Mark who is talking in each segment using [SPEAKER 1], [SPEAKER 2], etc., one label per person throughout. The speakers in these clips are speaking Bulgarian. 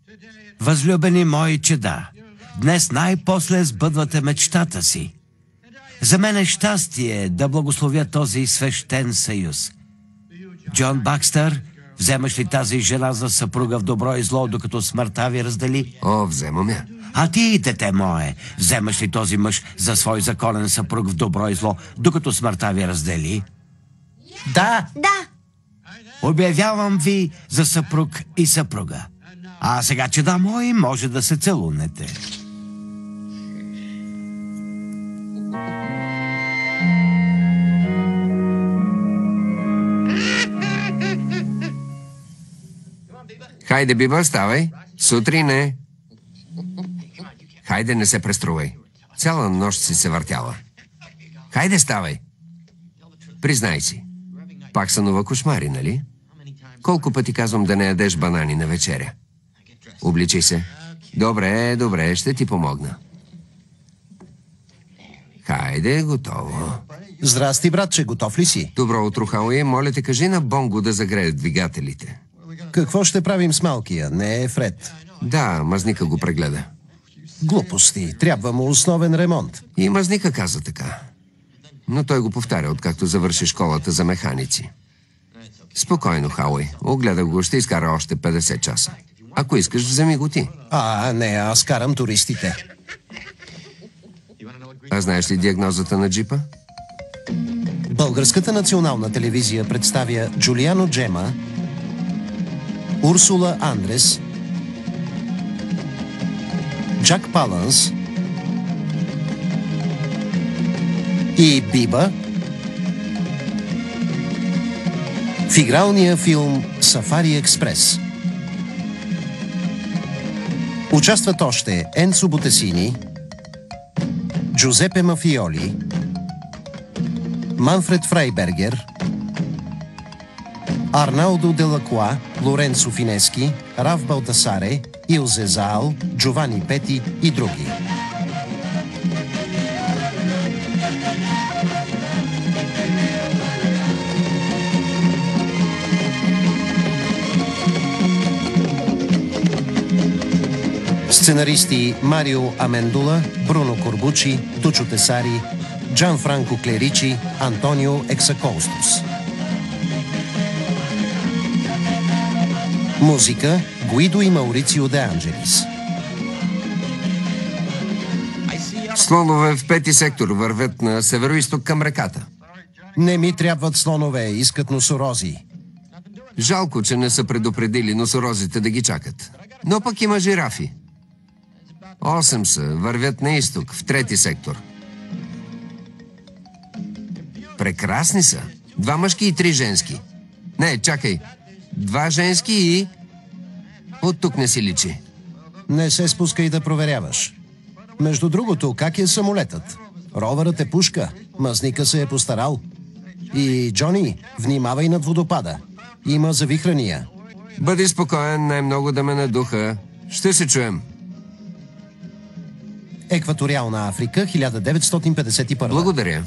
[SPEAKER 1] Възлюбени мои чеда, днес най-после сбъдвате мечтата си. За мен е щастие да благословя този свещен съюз. Джон Бакстър, вземаш ли тази жена за съпруга в добро и зло, докато смъртта ви раздели?
[SPEAKER 2] О, вземам я.
[SPEAKER 1] А ти, дете мое, вземаш ли този мъж за свой законен съпруг в добро и зло, докато смъртта ви раздели? Да.
[SPEAKER 3] Да.
[SPEAKER 1] Обявявам ви за съпруг и съпруга. А сега, чеда мои, може да се целунете.
[SPEAKER 2] Хайде, Биба, ставай. Сутрин е. Хайде, не се преструвай. Цяла нощ си се въртяла. Хайде, ставай. Признай си. Пак сънува кошмари, нали? Колко пъти казвам да не ядеш банани на вечеря? Обличай се. Добре, добре, ще ти помогна. Хайде, готово.
[SPEAKER 4] Здрасти, братче, готов ли си?
[SPEAKER 2] Добро утро, Хауи. Моля те, кажи на Бонго да загрее двигателите.
[SPEAKER 4] Какво ще правим с малкия? Не е Фред.
[SPEAKER 2] Да, мазника го прегледа.
[SPEAKER 4] Глупости. Трябва му основен ремонт.
[SPEAKER 2] И мазника каза така. Но той го повтаря, откакто завърши школата за механици. Спокойно, Хауи. Огледах го, ще изкара още 50 часа. Ако искаш, вземи го ти.
[SPEAKER 4] Не, аз карам туристите.
[SPEAKER 2] А знаеш ли диагнозата на джипа?
[SPEAKER 4] Българската национална телевизия представя Джулиано Джема, Урсула Андрес, Джак Паланс и Биба в игралния филм «Сафари Експрес». Участват още Енцо Ботесини, Джузепе Мафиоли, Манфред Фрайбергер, Арналдо Делакуа, Лоренцо Финески, Раф Балтасаре, Илзе Заал, Джовани Пети и други. Сценаристи Марио Амендула, Бруно Корбучи, Тучо Тесари, Джан Франко Клеричи, Антонио Ексаколстус. Музика Гуидо и Маурицио де Анджелис.
[SPEAKER 2] Слонове в пети сектор вървят на североизток към реката.
[SPEAKER 4] Не ми трябват слонове, искат носорози.
[SPEAKER 2] Жалко, че не са предупредили носорозите да ги чакат. Но пък има жирафи. 8 са, вървят на изток, в трети сектор. Прекрасни са. 2 мъжки и 3 женски. Не, чакай. 2 женски и... От тук не си личи.
[SPEAKER 4] Не се спускай да проверяваш. Между другото, как е самолетът? Ровърът е пушка, мазника се е постарал. И, Джони, внимавай над водопада. Има завихрания.
[SPEAKER 2] Бъди спокоен, най-много да ме надуха. Ще се чуем.
[SPEAKER 4] Екваториална Африка, 1951.
[SPEAKER 2] Благодаря.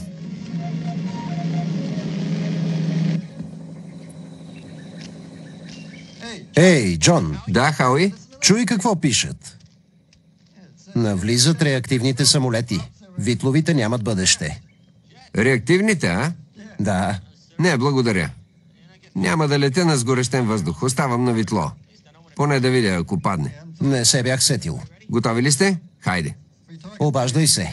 [SPEAKER 4] Ей, Джон.
[SPEAKER 2] Да, Хауи?
[SPEAKER 4] Чуй какво пишат. Навлизат реактивните самолети. Витловите нямат бъдеще.
[SPEAKER 2] Реактивните, а?
[SPEAKER 4] Да.
[SPEAKER 2] Не, благодаря. Няма да летя на сгорещен въздух. Оставам на витло. Поне да видя, ако падне.
[SPEAKER 4] Не се бях сетил.
[SPEAKER 2] Готови ли сте? Хайде.
[SPEAKER 4] Обаждай се.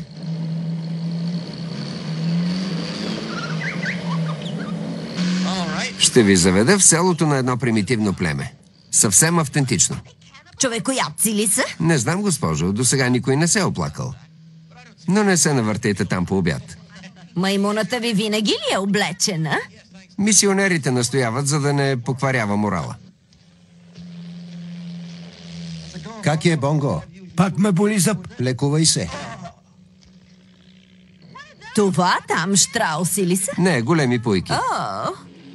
[SPEAKER 2] Ще ви заведа в селото на едно примитивно племе. Съвсем автентично.
[SPEAKER 3] Човекоядци ли са?
[SPEAKER 2] Не знам, госпожо. До сега никой не се е оплакал. Но не се навъртейте там по обяд.
[SPEAKER 3] Маймуната ви винаги ли е облечена?
[SPEAKER 2] Мисионерите настояват, за да не покварява морала.
[SPEAKER 4] Как е, Бонго?
[SPEAKER 1] Пак ме боли зъб.
[SPEAKER 4] Лекувай се.
[SPEAKER 3] Това там щрауси ли са?
[SPEAKER 2] Не, големи пуйки.
[SPEAKER 3] О,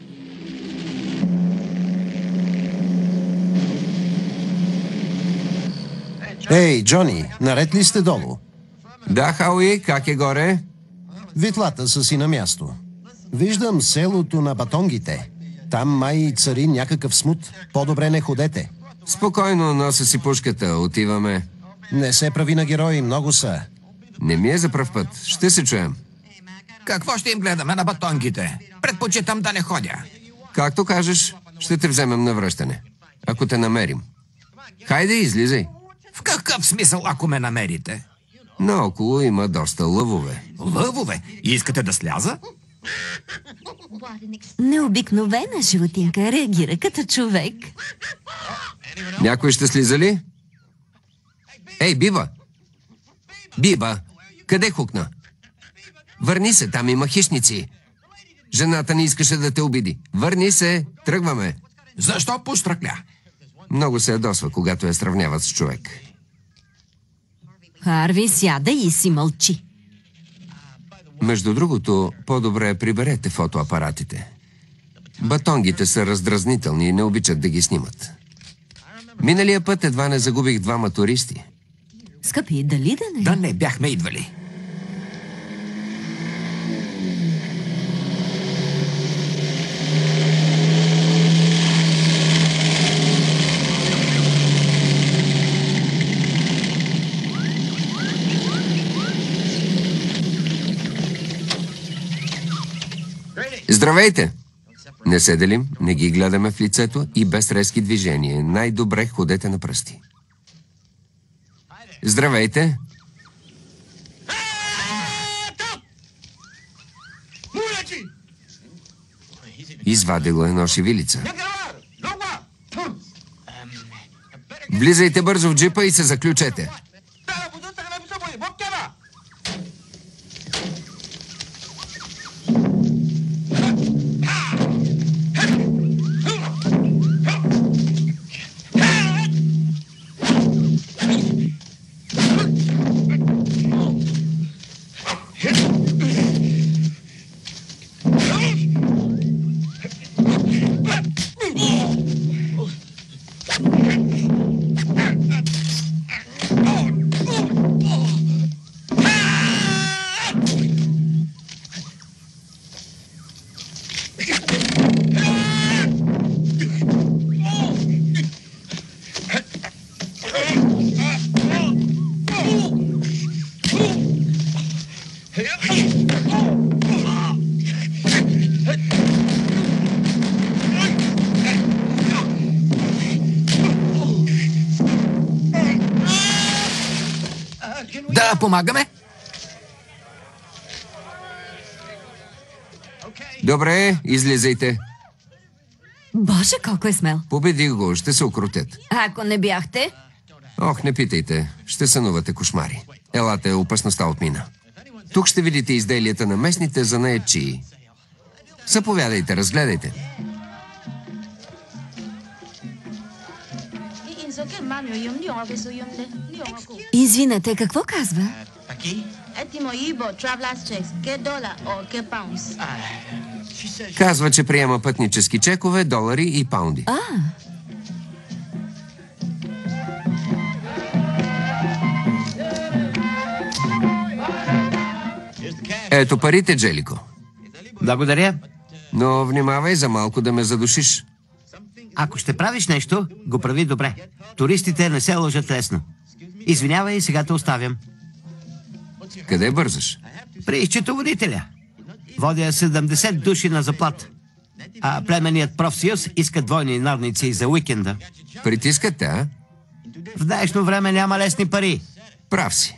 [SPEAKER 4] Ей, Джони, наред ли сте долу?
[SPEAKER 2] Да, Хауи, как е горе?
[SPEAKER 4] Витлата са си на място. Виждам селото на батонгите. Там май цари някакъв смут. По-добре не ходете.
[SPEAKER 2] Спокойно, носа си пушката. Отиваме.
[SPEAKER 4] Не се прави на герои, много са.
[SPEAKER 2] Не ми е за пръв път. Ще се чуем.
[SPEAKER 5] Какво ще им гледаме на батонките? Предпочитам да не ходя.
[SPEAKER 2] Както кажеш, ще те вземем на връщане. Ако те намерим. Хайде, излизай.
[SPEAKER 5] В какъв смисъл, ако ме намерите?
[SPEAKER 2] Наоколо има доста лъвове.
[SPEAKER 5] Лъвове? Искате да сляза?
[SPEAKER 3] Необикновена животинка, реагира като човек.
[SPEAKER 2] Някой ще слиза ли? Ей, Биба! Биба! Къде хукна? Върни се, там има хищници. Жената не искаше да те обиди. Върни се, тръгваме.
[SPEAKER 5] Защо поштракля?
[SPEAKER 2] Много се ядосва, когато я сравняват с човек.
[SPEAKER 3] Харви сяда и си мълчи.
[SPEAKER 2] Между другото, по-добре приберете фотоапаратите. Батонгите са раздразнителни и не обичат да ги снимат. Миналия път едва не загубих 2 туристи.
[SPEAKER 3] Скъпи, дали да не?
[SPEAKER 5] Да не бяхме идвали.
[SPEAKER 2] Здравейте! Не се делим, не ги гледаме в лицето и без резки движения. Най-добре ходете на пръсти. Здравейте! Извадило едно шевилица. Влизайте бързо в джипа и се заключете.
[SPEAKER 5] Да помагаме?
[SPEAKER 2] Добре, излизайте.
[SPEAKER 3] Боже, колко е смел.
[SPEAKER 2] Победих го, ще се укротят.
[SPEAKER 3] Ако не бяхте,
[SPEAKER 2] Ох, не питайте. Ще сънувате кошмари. Елате, опасността отмина. Тук ще видите изделията на местните занаятчии. Заповядайте, разгледайте.
[SPEAKER 3] извинете, какво казва?
[SPEAKER 2] Казва, че приема пътнически чекове, долари и паунди. Ето парите, Джелико.
[SPEAKER 1] Благодаря.
[SPEAKER 2] Но внимавай за малко да ме задушиш.
[SPEAKER 1] Ако ще правиш нещо, го прави добре. Туристите не се лъжат лесно. Извинявай, сега те оставям.
[SPEAKER 2] Къде бързаш?
[SPEAKER 1] При счетоводителя. Водя 70 души на заплата. А племеният профсъюз иска двойни надници за уикенда.
[SPEAKER 2] Притискат те, а?
[SPEAKER 1] В днешно време няма лесни пари.
[SPEAKER 2] Прав си.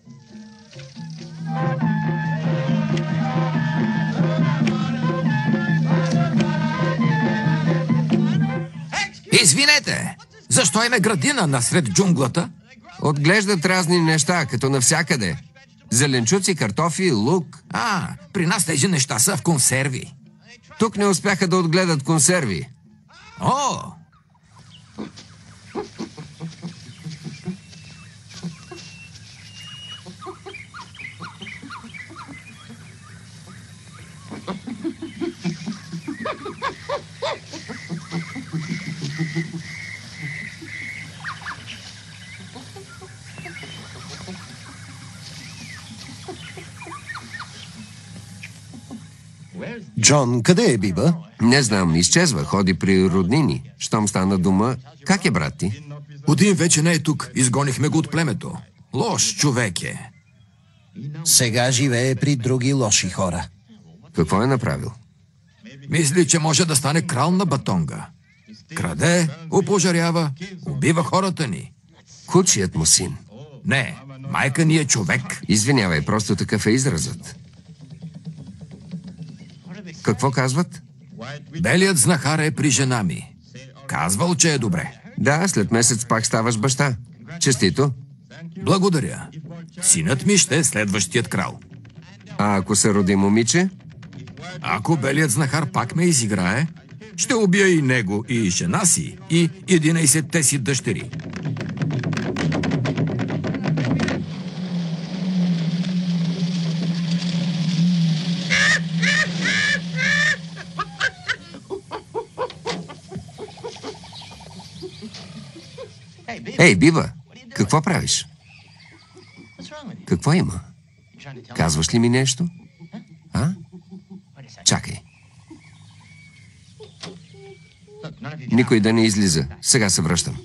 [SPEAKER 5] Извинете! Защо има градина насред джунглата?
[SPEAKER 2] Отглеждат разни неща, като навсякъде. Зеленчуци, картофи, лук.
[SPEAKER 5] При нас тези неща са в консерви.
[SPEAKER 2] Тук не успяха да отгледат консерви.
[SPEAKER 5] О!
[SPEAKER 4] Джон, къде е Биба?
[SPEAKER 2] Не знам, изчезва, ходи при роднини. Щом стана дума, как е, брат ти?
[SPEAKER 5] Один вече не е тук. Изгонихме го от племето. Лош човек е.
[SPEAKER 4] Сега живее при други лоши хора.
[SPEAKER 2] Какво е направил?
[SPEAKER 5] Мисли, че може да стане крал на Батонга. Краде, опожарява, убива хората ни.
[SPEAKER 2] Кучият му син.
[SPEAKER 5] Не, майка ни е човек.
[SPEAKER 2] Извинявай, просто такъв е изразът. Какво казват?
[SPEAKER 5] Белият знахар е при жена ми. Казвал, че е добре.
[SPEAKER 2] Да, след месец пак ставаш баща. Честито.
[SPEAKER 5] Благодаря. Синът ми ще е следващият крал.
[SPEAKER 2] А ако се роди момиче?
[SPEAKER 5] Ако белият знахар пак ме изиграе, ще убия и него, и жена си, и 11-те си дъщери.
[SPEAKER 2] Ей, Биба, какво правиш? Какво има? Казваш ли ми нещо? А? Чакай. Никой да не излиза. Сега се връщам.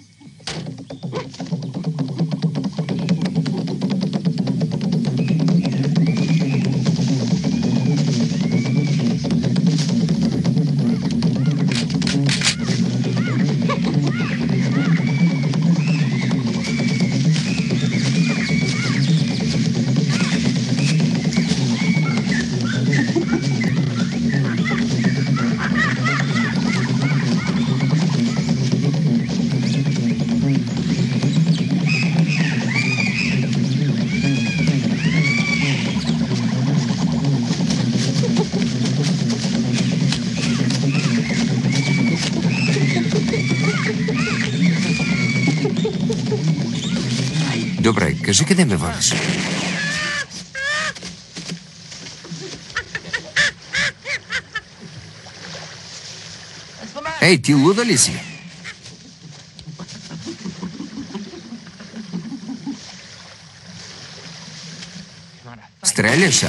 [SPEAKER 2] Добре, кажи къде ме водиш? Ей, ти луда ли си? Стреляш, а?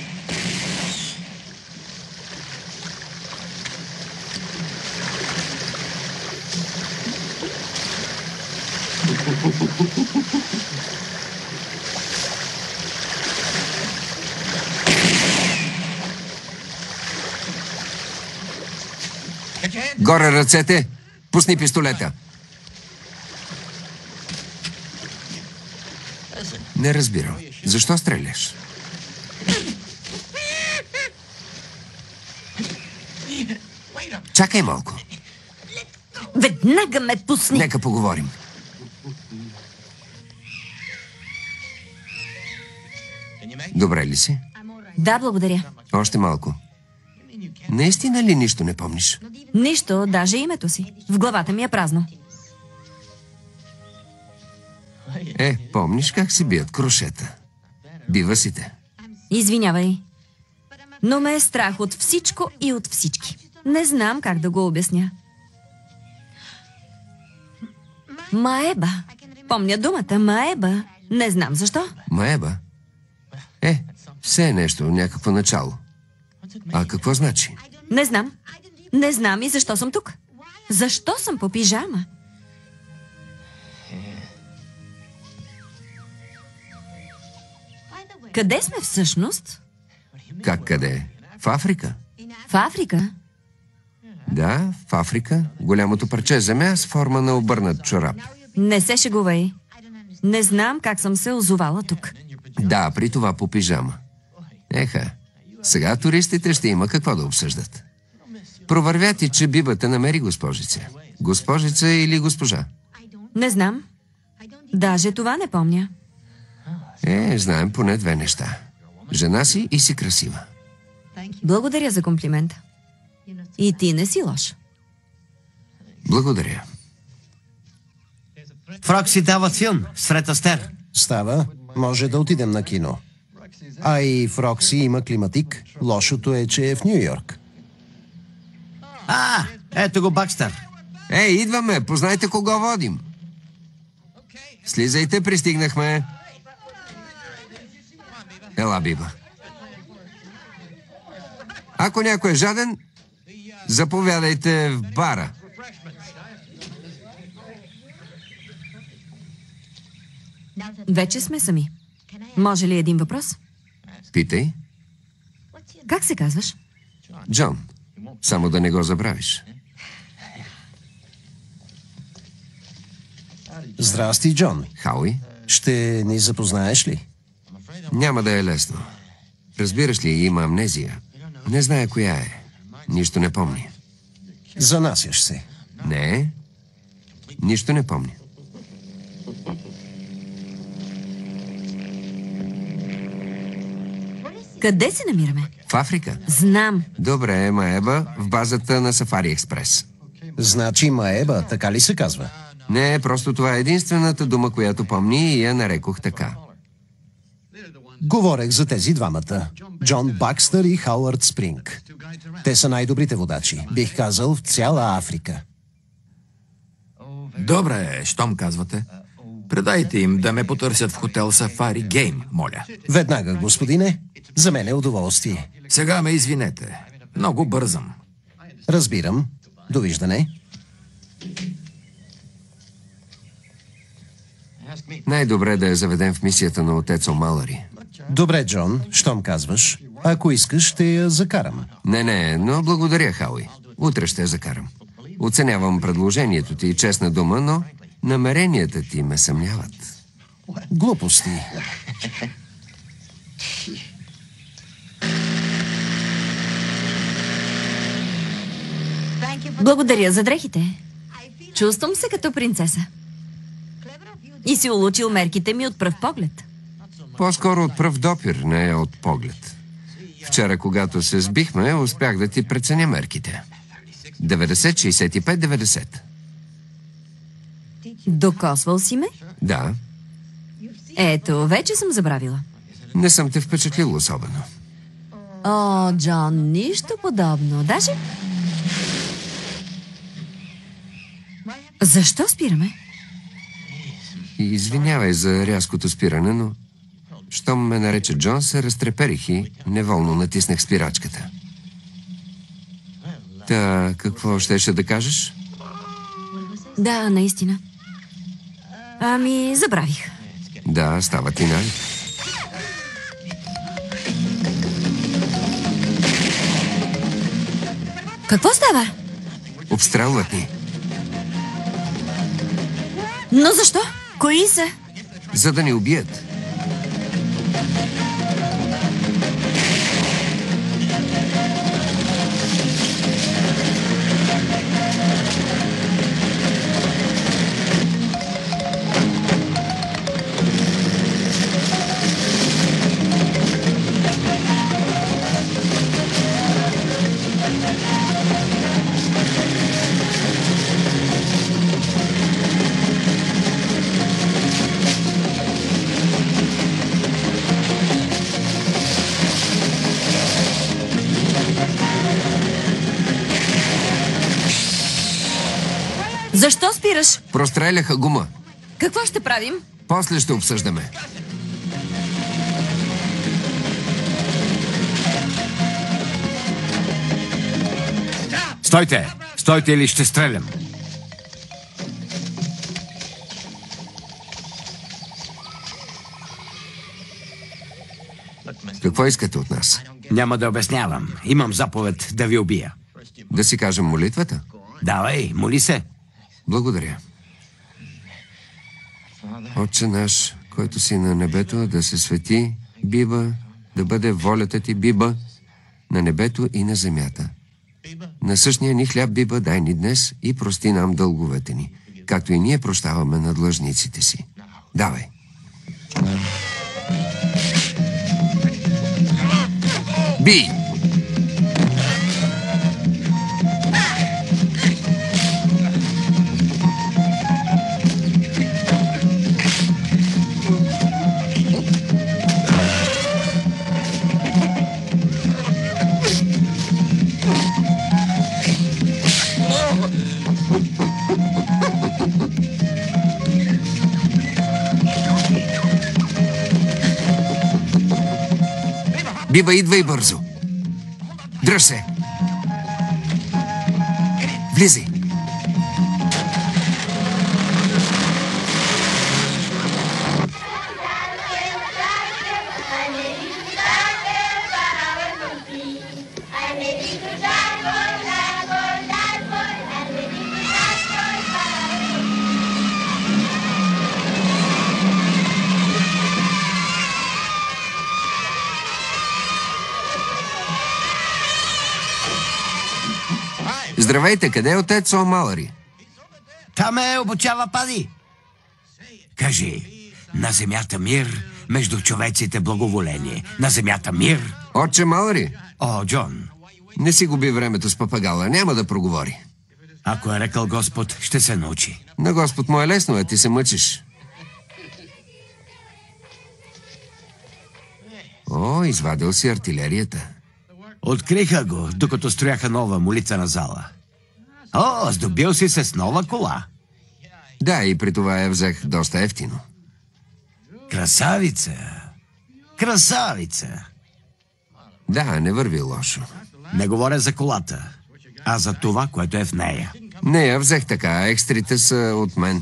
[SPEAKER 2] Горе ръцете! Пусни пистолета! Не разбирам. Защо стреляш? Чакай малко.
[SPEAKER 3] Веднага ме пусни.
[SPEAKER 2] Нека поговорим. Добре ли си?
[SPEAKER 3] Да, благодаря.
[SPEAKER 2] Още малко. Наистина ли нищо не помниш?
[SPEAKER 3] Нищо, даже името си. В главата ми е празно.
[SPEAKER 2] Помниш как се бият крошета? Бива си те.
[SPEAKER 3] Извинявай. Но ме е страх от всичко и от всички. Не знам как да го обясня. Маеба. Помня думата Маеба. Не знам защо.
[SPEAKER 2] Маеба? Все е нещо, някакво начало. А какво значи?
[SPEAKER 3] Не знам. Не знам и защо съм тук. Защо съм по пижама? Къде сме всъщност?
[SPEAKER 2] Как къде? В Африка?
[SPEAKER 3] В Африка?
[SPEAKER 2] Да, в Африка. Голямото парче земя с форма на обърнат чорап.
[SPEAKER 3] Не се шегувай. Не знам как съм се озовала тук.
[SPEAKER 2] Да, при това по пижама. Сега туристите ще има какво да обсъждат. Провървят и, че бибата намери госпожица. Госпожица или госпожа?
[SPEAKER 3] Не знам. Даже това не помня.
[SPEAKER 2] Знаем поне две неща. Жена си и си красива.
[SPEAKER 3] Благодаря за комплимента. И ти не си лош.
[SPEAKER 2] Благодаря.
[SPEAKER 1] Фрокси дава филм с Фред Астер.
[SPEAKER 4] Става. Може да отидем на кино. А и в Рокси има климатик. Лошото е, че е в Ню-Йорк.
[SPEAKER 1] Ето го Бакстър.
[SPEAKER 2] Идваме! Познайте кого водим. Слизайте, пристигнахме. Ела, Биба. Ако някой е жаден, заповядайте в бара.
[SPEAKER 3] Вече сме сами. Може ли един въпрос?
[SPEAKER 2] Питай.
[SPEAKER 3] Как се казваш?
[SPEAKER 2] Джон. Само да не го забравиш.
[SPEAKER 4] Здрасти, Джон.
[SPEAKER 2] Хауи?
[SPEAKER 4] Ще ни запознаеш ли?
[SPEAKER 2] Няма да е лесно. Разбираш ли, има амнезия. Не знае коя е. Нищо не помни.
[SPEAKER 4] Занасяш се.
[SPEAKER 2] Не. Нищо не помни.
[SPEAKER 3] Къде се намираме?
[SPEAKER 2] В Африка?
[SPEAKER 3] Знам.
[SPEAKER 2] Добре, Маеба, в базата на Сафари Експрес.
[SPEAKER 4] Значи Маеба, така ли се казва?
[SPEAKER 2] Не, просто това е единствената дума, която помни и я нарекох така.
[SPEAKER 4] Говорех за тези двамата. Джон Бакстър и Хауърд Спринг. Те са най-добрите водачи, бих казал, в цяла Африка.
[SPEAKER 5] Добре, щом казвате. Предайте им да ме потърсят в хотел Сафари Гейм, моля.
[SPEAKER 4] Веднага, господине. За мен е удоволствие.
[SPEAKER 5] Сега ме извинете. Много бързам.
[SPEAKER 4] Разбирам. Довиждане.
[SPEAKER 2] Най-добре да я заведем в мисията на отец Омалари.
[SPEAKER 4] Добре, Джон, щом казваш. Ако искаш, ще я закарам.
[SPEAKER 2] Не, но благодаря, Хауи. Утре ще я закарам. Оценявам предложението ти, честна дума, но намеренията ти ме съмняват.
[SPEAKER 4] Глупости.
[SPEAKER 3] Благодаря за дрехите. Чувствам се като принцеса. И си улучил мерките ми от пръв поглед.
[SPEAKER 2] По-скоро от пръв допир, не от поглед. Вчера, когато се сбихме, успях да ти преценя мерките. 90, 65, 90.
[SPEAKER 3] Докосвал си ме?
[SPEAKER 2] Да,
[SPEAKER 3] Ето, вече съм забравила.
[SPEAKER 2] не съм те впечатлил особено.
[SPEAKER 3] О, Джон, нищо подобно. Даже... Защо спираме?
[SPEAKER 2] И извинявай за рязкото спиране, но щом ме нарече Джон, се разтреперих и неволно натиснах спирачката. Та, какво щеше да кажеш?
[SPEAKER 3] Да, наистина. Ами, забравих.
[SPEAKER 2] Да, става ти, нали?
[SPEAKER 3] Какво става?
[SPEAKER 2] Обстрелват ни.
[SPEAKER 3] Но защо? Кои са?
[SPEAKER 2] За да ни убият.
[SPEAKER 3] Защо спираш?
[SPEAKER 2] Простреляха гума.
[SPEAKER 3] Какво ще правим?
[SPEAKER 2] После ще обсъждаме.
[SPEAKER 1] Стойте! Стойте или ще стрелям.
[SPEAKER 2] Какво искате от нас?
[SPEAKER 1] Няма да обяснявам. Имам заповед да ви убия.
[SPEAKER 2] Да си кажем молитвата?
[SPEAKER 1] Давай, моли се.
[SPEAKER 2] Благодаря. Отче наш, който си на небето, да се свети, биба, да бъде волята ти, биба, на небето и на земята. На същия ни хляб, биба, дай ни днес и прости нам дълговете ни, както и ние прощаваме на длъжниците си. Давай. Бий! Биба, идвай бързо. Дръж се! Влизай! Здравейте, къде е отец О'Малъри?
[SPEAKER 1] Там обучава Пади. Кажи, на земята мир, между човеците благоволение. На земята мир.
[SPEAKER 2] Отче Малъри?
[SPEAKER 1] О, Джон,
[SPEAKER 2] Не си губи времето с папагала, няма да проговори.
[SPEAKER 1] ако е рекал Господ, ще се научи.
[SPEAKER 2] На Господ му е лесно, а ти се мъчиш. О, извадил си артилерията.
[SPEAKER 1] Откриха го, докато строяха нова молитвена зала. О, здобил си се с нова кола.
[SPEAKER 2] Да, и при това я взех доста ефтино.
[SPEAKER 1] Красавица. Красавица.
[SPEAKER 2] Да, не върви лошо.
[SPEAKER 1] Не говоря за колата, а за това, което е в нея.
[SPEAKER 2] Не я взех така, екстрите са от мен.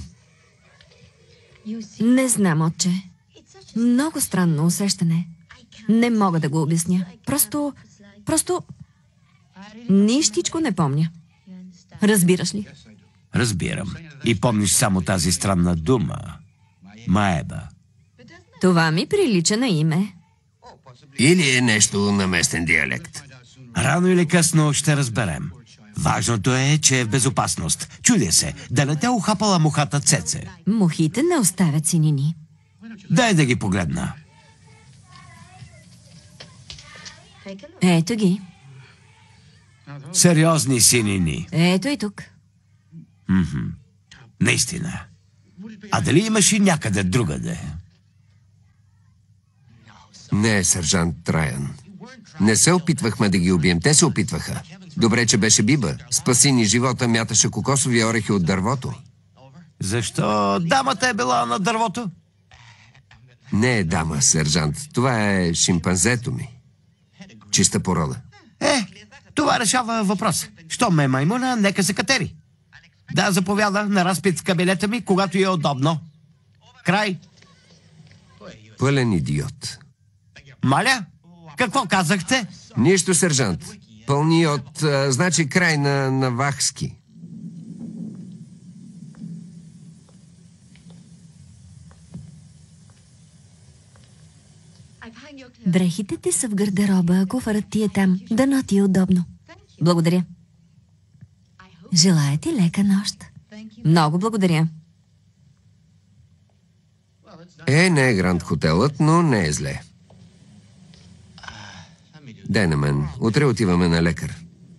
[SPEAKER 3] Не знам, отче. Много странно усещане. Не мога да го обясня. Просто... Нищичко не помня. Разбираш ли?
[SPEAKER 1] Разбирам. И помниш само тази странна дума. Маеба.
[SPEAKER 3] Това ми прилича на име.
[SPEAKER 2] Или е нещо на местен диалект.
[SPEAKER 1] Рано или късно ще разберем. Важното е, че е в безопасност. Чудя се, да не те ухапала мухата Цеце.
[SPEAKER 3] Мухите не оставят синини.
[SPEAKER 1] Дай да ги погледна.
[SPEAKER 3] Ето ги.
[SPEAKER 1] Сериозни синини.
[SPEAKER 3] Ето и тук.
[SPEAKER 1] Наистина. А дали имаш и някъде другаде?
[SPEAKER 2] Не, сержант Траян. Не се опитвахме да ги убием, те се опитваха. Добре, че беше Биба. Спаси ни живота, мяташе кокосови орехи от дървото.
[SPEAKER 1] Защо дамата е била на дървото?
[SPEAKER 2] Не е дама, сержант. Това е шимпанзето ми. Чиста порода.
[SPEAKER 1] Това решава въпрос. Щом ме маймуна, нека се катери. Да, заповяда на разпит в кабинета ми, когато е удобно. Край.
[SPEAKER 2] Пълен идиот.
[SPEAKER 1] Маля? Какво казахте?
[SPEAKER 2] Нищо, сержант. Пълни от... значи край на Навахски.
[SPEAKER 3] Дрехите ти са в гардероба, а куфарът ти е там. Дано ти е удобно. Благодаря. Желая ти лека нощ. Много благодаря.
[SPEAKER 2] Не е Гранд хотелът, но не е зле. Дай на мен. Утре отиваме на лекар.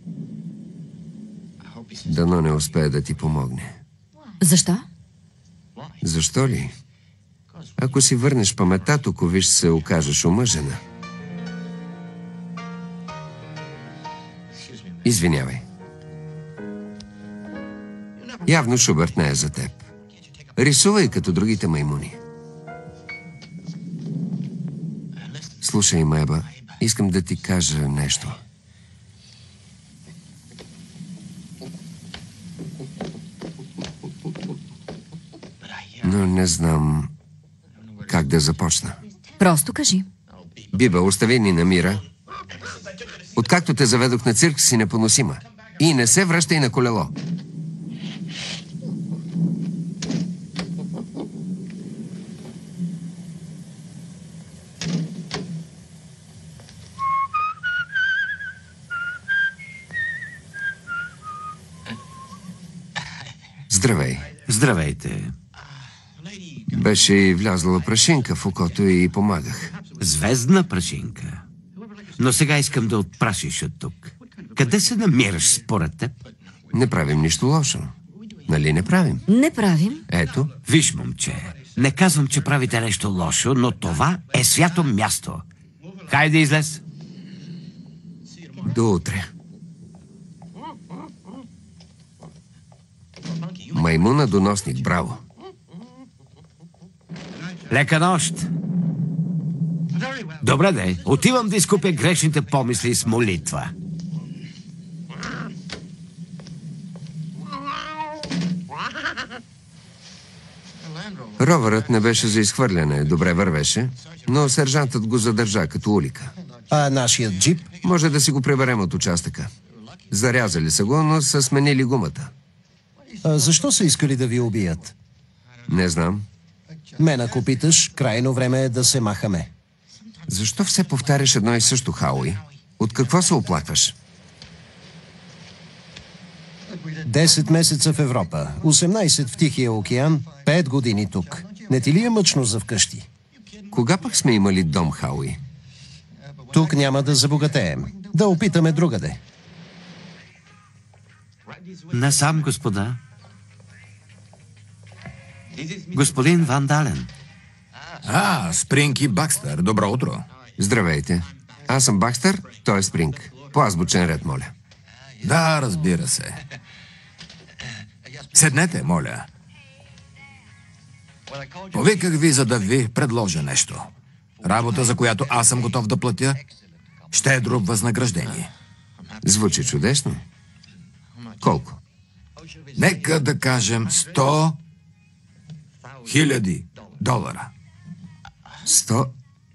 [SPEAKER 2] Дано не успее да ти помогне.
[SPEAKER 3] Защо?
[SPEAKER 2] Защо ли? Ако си върнеш паметта, тук виж се окажеш омъжена. Извинявай. Явно Шубърт не е за теб. Рисувай като другите маймуни. Слушай, Маеба, искам да ти кажа нещо. Но не знам как да започна.
[SPEAKER 3] Просто кажи.
[SPEAKER 2] Биба, остави ни на мира. Откакто те заведох на цирк, си непоносима. И не се връщай на колело. Здравей.
[SPEAKER 1] Здравейте.
[SPEAKER 2] Беше и влязла прашинка в окото и помагах.
[SPEAKER 1] Звездна прашинка. Но сега искам да отпрашиш от тук. Къде се намираш според теб?
[SPEAKER 2] Не правим нищо лошо. Нали не правим?
[SPEAKER 3] Не правим.
[SPEAKER 2] Ето.
[SPEAKER 1] Виж, момче, не казвам, че правите нещо лошо, но това е свято място. Хайде, излез.
[SPEAKER 2] До утре. Маймуна доносник, браво.
[SPEAKER 1] Лека нощ. Добре де, отивам да изкупя грешните помисли с молитва.
[SPEAKER 2] Ровърът не беше за изхвърляне, добре вървеше, но сержантът го задържа като улика.
[SPEAKER 4] А нашият джип?
[SPEAKER 2] Може да си го приберем от участъка. Зарязали са го, но са сменили гумата.
[SPEAKER 4] Защо са искали да ви убият?
[SPEAKER 2] Не знам.
[SPEAKER 4] Мен ако питаш, крайно време е да се махаме.
[SPEAKER 2] Защо все повтаряш едно и също, Хауи? От какво се оплакваш?
[SPEAKER 4] 10 месеца в Европа, 18 в Тихия океан, 5 години тук. Не ти ли е мъчно за вкъщи?
[SPEAKER 2] Кога пък сме имали дом, Хауи?
[SPEAKER 4] Тук няма да забогатеем. Да опитаме другаде.
[SPEAKER 1] Насам, господа. Господин Ван Дален.
[SPEAKER 5] Спринг и Бакстър. Добро утро.
[SPEAKER 2] Здравейте. Аз съм Бакстър, той е Спринг. По азбучен ред, моля.
[SPEAKER 5] Да, разбира се. Седнете, моля. Повиках ви, за да ви предложа нещо. Работа, за която аз съм готов да платя. Щедро възнаграждение.
[SPEAKER 2] Звучи чудесно. Колко?
[SPEAKER 5] Нека да кажем 100 000 долара.
[SPEAKER 2] 100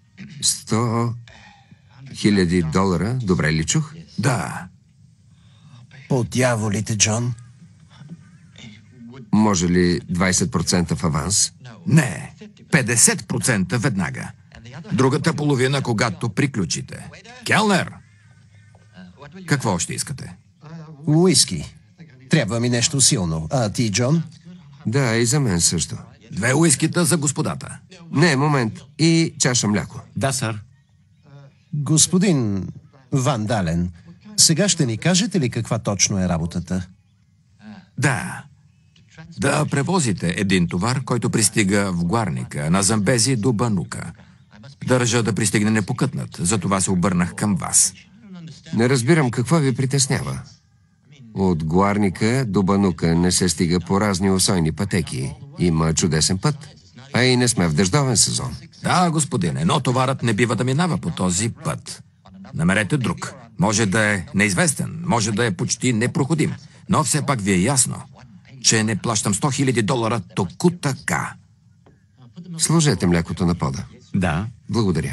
[SPEAKER 2] 000 долара? Добре ли чух?
[SPEAKER 5] Да.
[SPEAKER 4] По дяволите, Джон.
[SPEAKER 2] Може ли 20% в аванс?
[SPEAKER 5] Не, 50% веднага. Другата половина, когато приключите. Келнер! Какво още искате?
[SPEAKER 4] Уиски. Трябва ми нещо силно. А ти, Джон?
[SPEAKER 2] Да, и за мен също.
[SPEAKER 5] 2 уискита за господата.
[SPEAKER 2] Не, момент. И чаша мляко.
[SPEAKER 1] Да, сър.
[SPEAKER 4] Господин Ван Дален, сега ще ни кажете ли каква точно е работата?
[SPEAKER 5] Да. Да превозите един товар, който пристига в Гуарника, на Замбези до Банука. Държа да пристигне непокътнат, затова се обърнах към вас.
[SPEAKER 2] Не разбирам какво ви притеснява. От Гуарника до Банука не се стига по разни усойни пътеки. Има чудесен път, а и не сме в дъждовен сезон.
[SPEAKER 5] Да, господине, но товарът не бива да минава по този път. Намерете друг. Може да е неизвестен, може да е почти непроходим, но все пак ви е ясно, че не плащам 100 000 долара току така.
[SPEAKER 2] Сложете млякото на пода.
[SPEAKER 1] Да.
[SPEAKER 2] Благодаря.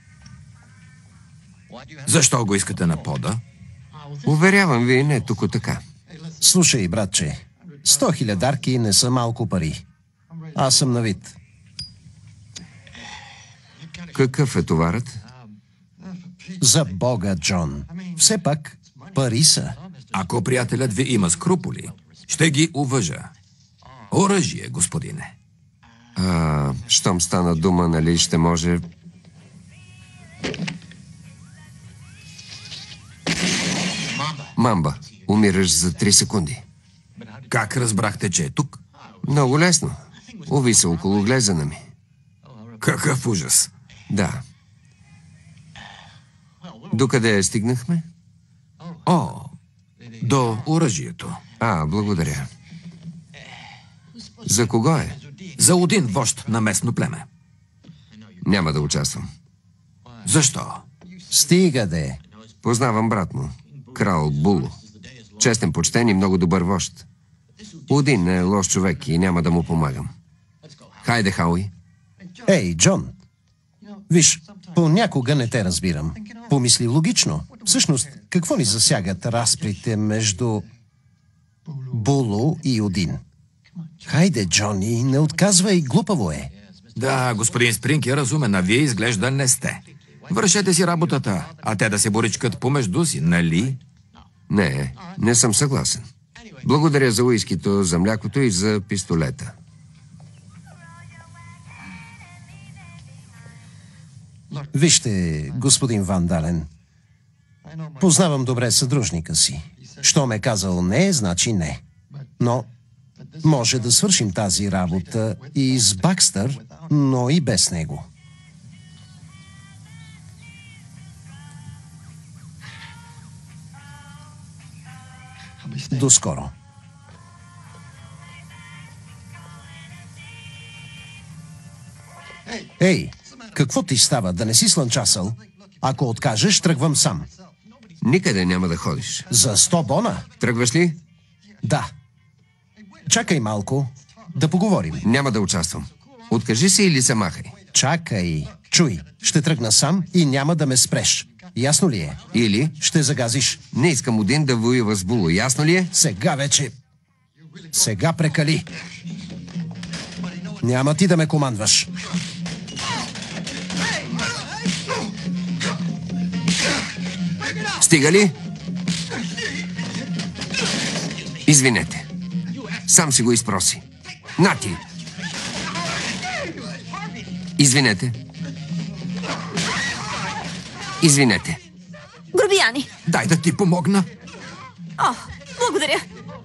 [SPEAKER 5] Защо го искате на пода?
[SPEAKER 2] Уверявам ви, не тук така.
[SPEAKER 4] Слушай, братче, 100 хилядарки не са малко пари. Аз съм на вид.
[SPEAKER 2] Какъв е товарът?
[SPEAKER 4] За Бога, Джон. Все пак пари са.
[SPEAKER 5] Ако приятелят ви има скруполи, ще ги уважа. Оръжие, господине.
[SPEAKER 2] Щом стана дума, нали ще може... Мамба, умираш за 3 секунди.
[SPEAKER 5] Как разбрахте, че е тук?
[SPEAKER 2] Много лесно. Увиса около глезена ми.
[SPEAKER 5] Какъв ужас.
[SPEAKER 2] Да. Докъде стигнахме?
[SPEAKER 5] До оръжието.
[SPEAKER 2] Благодаря. За кого е?
[SPEAKER 5] За един вожд на местно племе.
[SPEAKER 2] Няма да участвам.
[SPEAKER 5] Защо?
[SPEAKER 4] Стига де.
[SPEAKER 2] Познавам брат му, крал Було. Честен, почтен и много добър вожд. Один е лош човек и няма да му помагам. Хайде, Хауи.
[SPEAKER 4] Ей, Джон. Виж, понякога не те разбирам. Помисли логично. Всъщност, какво ни засягат разприте между Було и Один? Хайде, Джони, не отказвай, глупаво е.
[SPEAKER 5] Да, господин Спринг е разумен, а вие изглежда не сте. Вършете си работата, а те да се боричкат помежду си, нали?
[SPEAKER 2] Не съм съгласен. Благодаря за уискито, за млякото и за пистолета.
[SPEAKER 4] Вижте, господин Ван Дален, познавам добре съдружника си. Що ме казал не, значи не. Но може да свършим тази работа и с Бакстър, но и без него. До скоро. Ей, какво ти става? Да не си слънчасъл? Ако откажеш, тръгвам сам.
[SPEAKER 2] Никъде няма да ходиш.
[SPEAKER 4] За 100 бона?
[SPEAKER 2] Тръгваш ли?
[SPEAKER 4] Да. Чакай малко, да поговорим.
[SPEAKER 2] Няма да участвам. Откажи се или се махай.
[SPEAKER 4] Чакай. Чуй, ще тръгна сам и няма да ме спреш. Ясно ли е?
[SPEAKER 2] Или
[SPEAKER 4] Ще загазиш.
[SPEAKER 2] не искам Один да воюва с Було. Ясно ли е?
[SPEAKER 4] Сега вече... Сега прекали. Няма ти да ме командваш.
[SPEAKER 2] Стига ли? Извинете. Сам си го изпроси. Нати! Извинете. Извинете.
[SPEAKER 3] Грубияни!
[SPEAKER 5] Дай да ти помогна.
[SPEAKER 3] О, благодаря.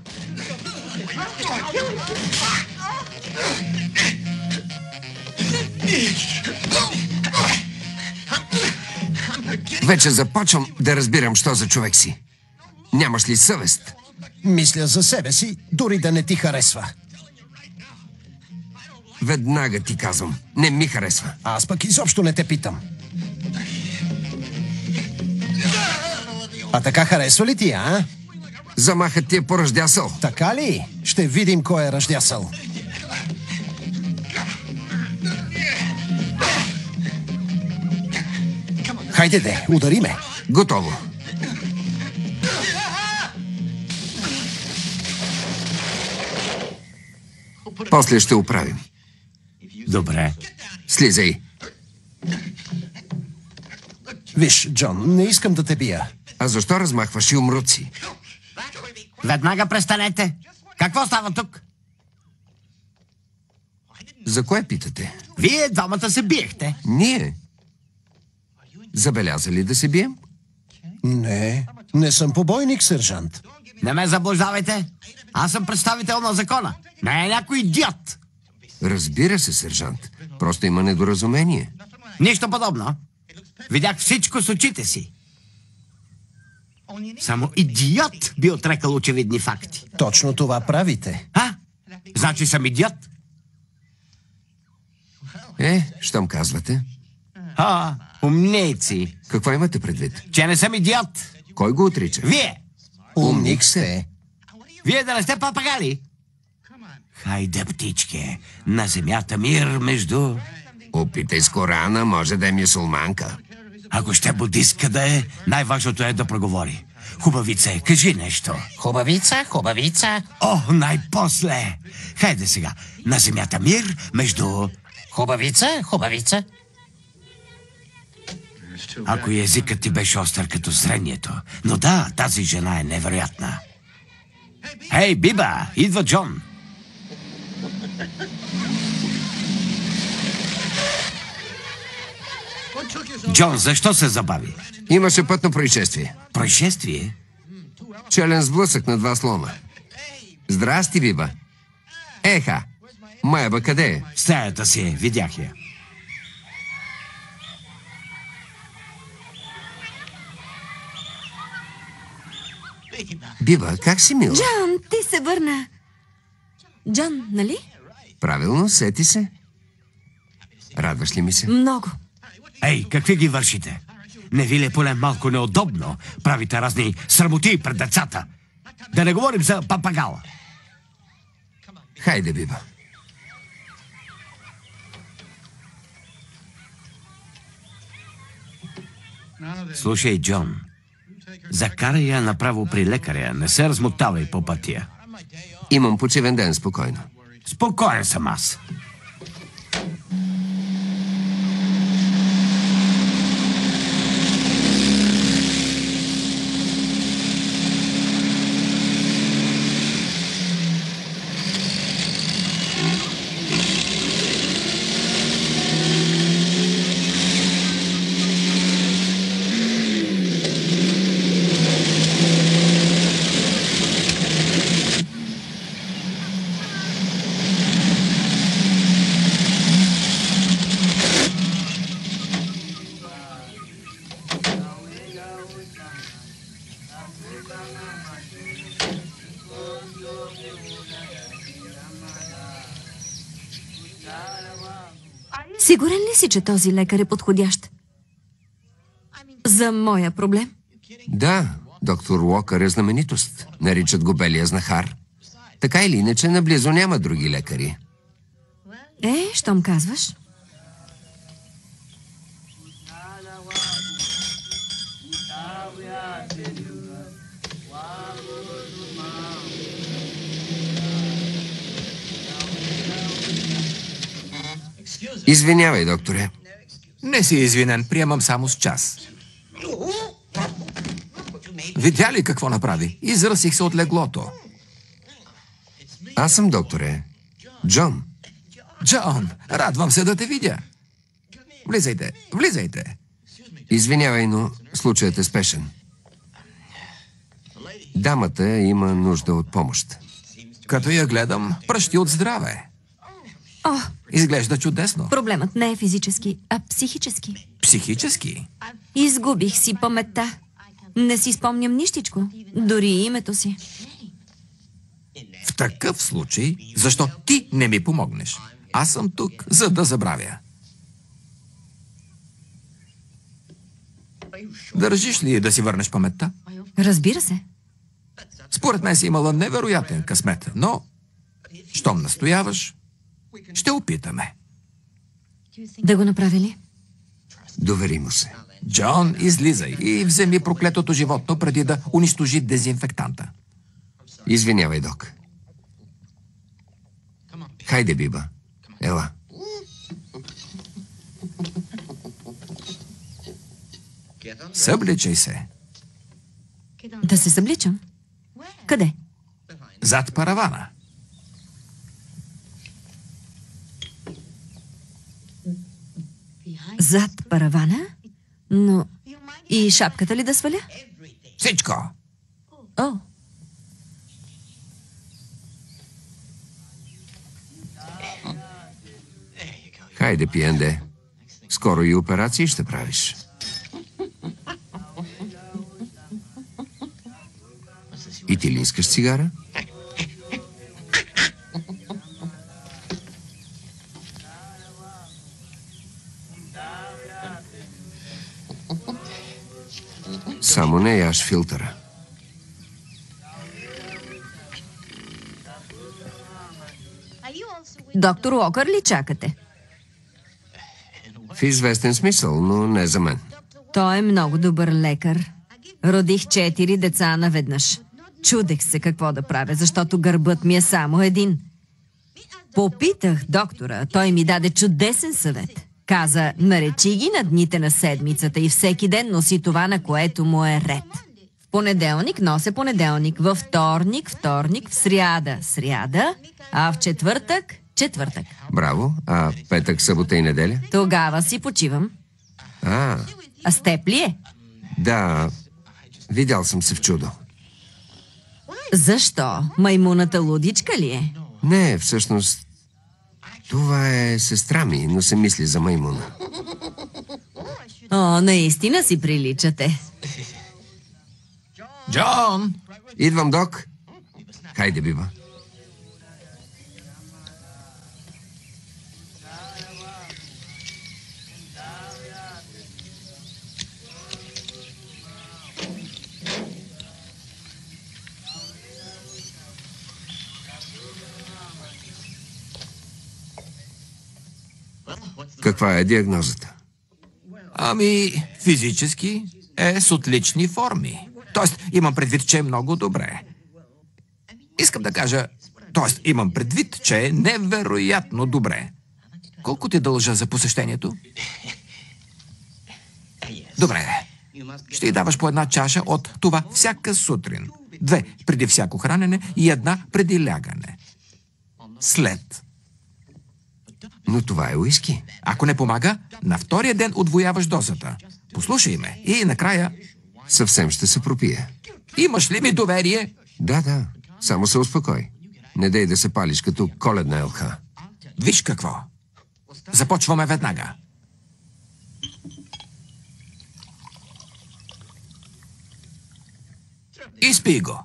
[SPEAKER 2] Вече започвам да разбирам, що за човек си. Нямаш ли съвест?
[SPEAKER 4] Мисля за себе си, дори да не ти харесва.
[SPEAKER 2] Веднага ти казвам. Не ми харесва.
[SPEAKER 4] Аз пък изобщо не те питам. А така харесва ли ти, а?
[SPEAKER 2] Замахът ти е поръждясъл.
[SPEAKER 4] Така ли? Ще видим кой е ръждясъл. Хайде де, удари ме.
[SPEAKER 2] Готово. После ще оправим.
[SPEAKER 1] Добре.
[SPEAKER 2] Слизай.
[SPEAKER 4] Виж, Джон, не искам да те бия.
[SPEAKER 2] А защо размахваш и умруци?
[SPEAKER 1] Веднага престанете. Какво става тук?
[SPEAKER 2] За кое питате?
[SPEAKER 1] Вие двамата се биехте.
[SPEAKER 2] Ние. Забеляза ли да се бием?
[SPEAKER 4] Не съм побойник, сержант.
[SPEAKER 1] Не ме заблуждавайте. Аз съм представител на закона. Не е някой идиот.
[SPEAKER 2] Разбира се, сержант. Просто има недоразумение.
[SPEAKER 1] Нищо подобно. Видях всичко с очите си. Само идиот би отрекал очевидни факти.
[SPEAKER 4] Точно това правите.
[SPEAKER 1] А? Значи съм идиот?
[SPEAKER 2] Щом казвате.
[SPEAKER 1] Умнейци.
[SPEAKER 2] Какво имате предвид?
[SPEAKER 1] Че не съм идиот.
[SPEAKER 2] Кой го отрича?
[SPEAKER 1] Вие.
[SPEAKER 4] Умник сте.
[SPEAKER 1] Вие да не сте папагали. Хайде, птичке. На земята мир между...
[SPEAKER 2] Опитай с Корана, може да е мюсулманка.
[SPEAKER 1] Ако ще будистка да е, най-важното е да проговори. Хубавице, кажи нещо.
[SPEAKER 4] Хубавица, хубавица.
[SPEAKER 1] О, най-после. Хайде сега. На земята мир между...
[SPEAKER 4] Хубавица, хубавица.
[SPEAKER 1] Ако езикът ти беше остър като зрението. Но да, тази жена е невероятна. Хей, Биба, идва Джон. Джон, защо се забави?
[SPEAKER 2] Имаше пътно происшествие.
[SPEAKER 1] Происшествие?
[SPEAKER 2] Челен сблъсък на два слона. Здрасти, Биба. Еха, Майба къде е?
[SPEAKER 1] В стаята си, видях я.
[SPEAKER 2] Биба, как си, мила?
[SPEAKER 3] Джон, ти се върна. Джон, нали?
[SPEAKER 2] Правилно, сети се. Радваш ли ми се?
[SPEAKER 3] Много.
[SPEAKER 1] Ей, какви ги вършите? Не ви ли е поне малко неудобно? Правите разни срамоти пред децата. Да не говорим за папагала.
[SPEAKER 2] Хайде, Биба.
[SPEAKER 1] Слушай, Джон. Закарай я направо при лекаря. Не се размотавай по пътя.
[SPEAKER 2] Имам почивен ден, спокойно.
[SPEAKER 1] Спокоен съм аз.
[SPEAKER 3] Сигурен ли си, че този лекар е подходящ? За моя проблем?
[SPEAKER 2] Да, доктор Уокър е знаменитост. Наричат го белия знахар. Така или иначе, наблизо няма други лекари.
[SPEAKER 3] Щом казваш.
[SPEAKER 2] Извинявай, докторе.
[SPEAKER 5] Не си извинен, приемам само с час. Видя ли какво направи? Изръсих се от леглото.
[SPEAKER 2] Аз съм докторе. Джон.
[SPEAKER 5] Джон, радвам се да те видя. Влизайте, влизайте.
[SPEAKER 2] Извинявай, но случаят е спешен. Дамата има нужда от помощ.
[SPEAKER 5] Като я гледам, пръщи от здраве.
[SPEAKER 3] О,
[SPEAKER 5] Изглежда чудесно.
[SPEAKER 3] проблемът не е физически, а психически.
[SPEAKER 5] Психически?
[SPEAKER 3] Изгубих си паметта. Не си спомням нищичко, дори името си.
[SPEAKER 5] В такъв случай, защо ти не ми помогнеш? Аз съм тук, за да забравя. Държиш ли да си върнеш паметта?
[SPEAKER 3] Разбира се.
[SPEAKER 5] Според мен си имала невероятен късмет, но щом настояваш, ще опитаме.
[SPEAKER 3] Да го направи ли?
[SPEAKER 2] Довери му се.
[SPEAKER 5] Джон, излизай и вземи проклетото животно преди да унищожи дезинфектанта.
[SPEAKER 2] Извинявай, док. Хайде, Биба. Ела.
[SPEAKER 5] Събличай се.
[SPEAKER 3] Да се събличам? Къде?
[SPEAKER 5] Зад паравана.
[SPEAKER 3] Зад паравана? Но и шапката ли да сваля?
[SPEAKER 5] Всичко.
[SPEAKER 3] О,
[SPEAKER 2] Хайде, пиенде. Скоро и операции ще правиш. И ти ли искаш цигара? Само не яш филтъра.
[SPEAKER 3] доктор Уокър ли чакате?
[SPEAKER 2] В известен смисъл, но не за мен.
[SPEAKER 3] Той е много добър лекар. Родих 4 деца наведнъж. Чудех се какво да правя, защото гърбът ми е само един. Попитах доктора, той ми даде чудесен съвет. Каза, наречи ги на дните на седмицата и всеки ден носи това, на което му е ред. В понеделник нося понеделник, във вторник, в сряда, а в четвъртък.
[SPEAKER 2] Браво. А петък, събота и неделя?
[SPEAKER 3] Тогава си почивам.
[SPEAKER 2] А,
[SPEAKER 3] А с теб ли е?
[SPEAKER 2] да. Видял съм се в чудо.
[SPEAKER 3] Защо? Маймуната лудичка ли е?
[SPEAKER 2] Не, всъщност, това е сестра ми, но се мисли за маймуна.
[SPEAKER 3] О, наистина си приличате.
[SPEAKER 5] Джон!
[SPEAKER 2] Идвам, док. Хайде, Биба. Каква е диагнозата?
[SPEAKER 5] Ами, физически е с отлични форми. Тоест, имам предвид, че е много добре. Искам да кажа, имам предвид, че е невероятно добре. Колко ти дължа за посещението? Добре. Ще й даваш по 1 чаша от това всяка сутрин. 2 преди всяко хранене и 1 преди лягане. След.
[SPEAKER 2] Но това е уиски.
[SPEAKER 5] Ако не помага, на втория ден удвояваш дозата. Послушай ме и накрая...
[SPEAKER 2] Съвсем ще се пропие.
[SPEAKER 5] Имаш ли ми доверие?
[SPEAKER 2] Да. Само се успокой. Не дей да се палиш като коледна елха.
[SPEAKER 5] Виж какво. Започваме веднага. Изпий го.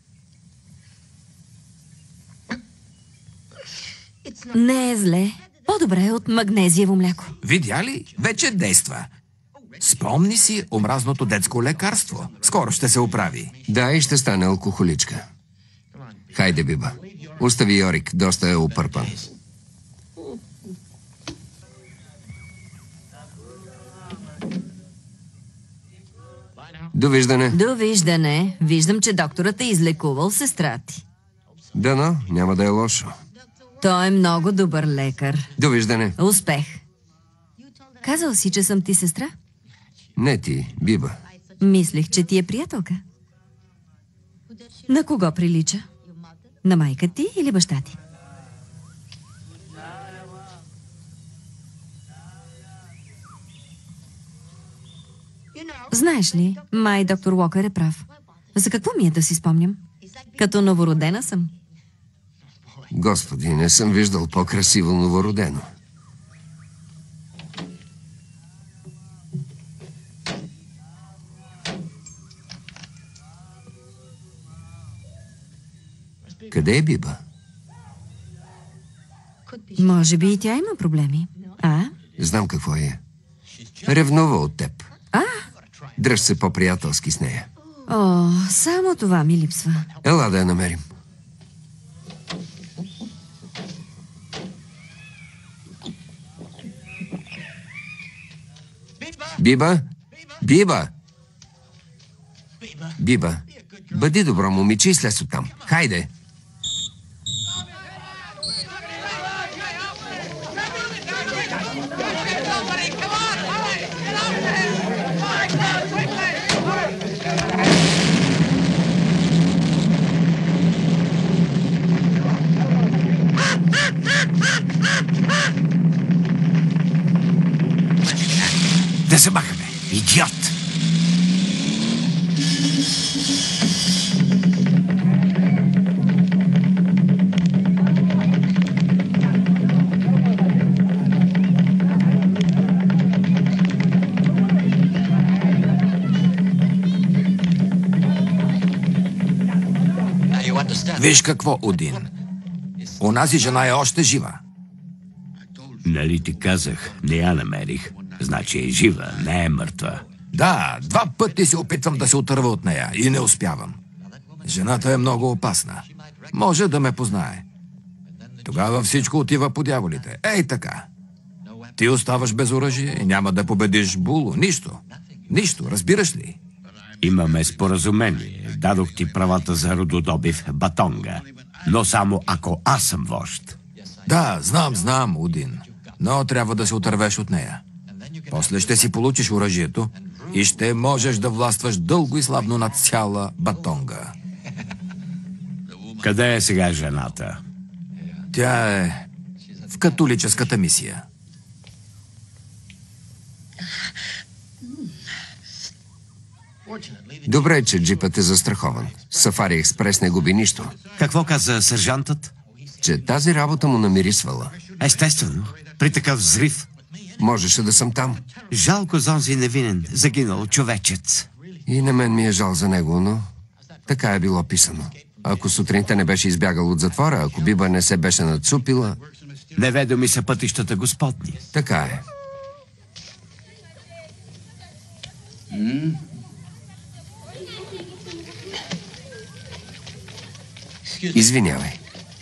[SPEAKER 3] Не е зле. По-добре е от магнезиево мляко.
[SPEAKER 5] Видя ли? Вече действа. Спомни си омразното детско лекарство. Скоро ще се оправи.
[SPEAKER 2] Да, и ще стане алкохоличка. Хайде, Биба. Остави Йорик, доста е опърпан. Довиждане.
[SPEAKER 3] Довиждане. Виждам, че докторът е излекувал сестра ти.
[SPEAKER 2] Дано, няма да е лошо.
[SPEAKER 3] Той е много добър лекар.
[SPEAKER 2] Довиждане.
[SPEAKER 3] Успех. Казал си, че съм ти сестра?
[SPEAKER 2] Не ти, Биба.
[SPEAKER 3] Мислех, че ти е приятелка. На кого прилича? На майка ти или баща ти? Знаеш ли, май доктор Уокър е прав. За какво ми е да си спомням? Като новородена съм.
[SPEAKER 2] Господи, не съм виждал по-красиво новородено. Къде е Биба?
[SPEAKER 3] Може би и тя има проблеми. А?
[SPEAKER 2] Знам какво е. Ревнува от теб.
[SPEAKER 3] А?
[SPEAKER 2] Дръж се по-приятелски с нея.
[SPEAKER 3] О, само това ми липсва.
[SPEAKER 2] Ела да я намерим. Биба? Биба? Биба, бъди добро момиче и слез оттам. Хайде!
[SPEAKER 1] Да се махаме, идиот!
[SPEAKER 5] Виж какво, Удин. Онази жена е още жива.
[SPEAKER 1] Нали ти казах, не я намерих. Значи е жива, не е мъртва.
[SPEAKER 5] Да, 2 пъти се опитвам да се отърва от нея и не успявам. Жената е много опасна. Може да ме познае. Тогава всичко отива по дяволите. Ей така. Ти оставаш без оръжие и няма да победиш Було. Нищо. Нищо, разбираш ли?
[SPEAKER 1] Имаме споразумение. Дадох ти правата за рододобив Батонга. Но само ако аз съм вожд.
[SPEAKER 5] Да, знам, Удин. Но трябва да се отървеш от нея. После ще си получиш оръжието и ще можеш да властваш дълго и славно над цяла Батонга.
[SPEAKER 1] Къде е сега жената?
[SPEAKER 5] Тя е в католическата мисия.
[SPEAKER 2] Добре, че джипът е застрахован. Сафари Експрес не губи нищо.
[SPEAKER 1] Какво каза сержантът?
[SPEAKER 2] Че тази работа му намирисвала.
[SPEAKER 1] Естествено, при такъв взрив.
[SPEAKER 2] Можеше да съм там.
[SPEAKER 1] Жалко за онзи невинен, загинал човечец.
[SPEAKER 2] И на мен ми е жал за него, но така е било писано. Ако сутринта не беше избягал от затвора, ако Биба не се беше нацупила...
[SPEAKER 1] Неведоми са пътищата Господни.
[SPEAKER 2] Така е. Извинявай.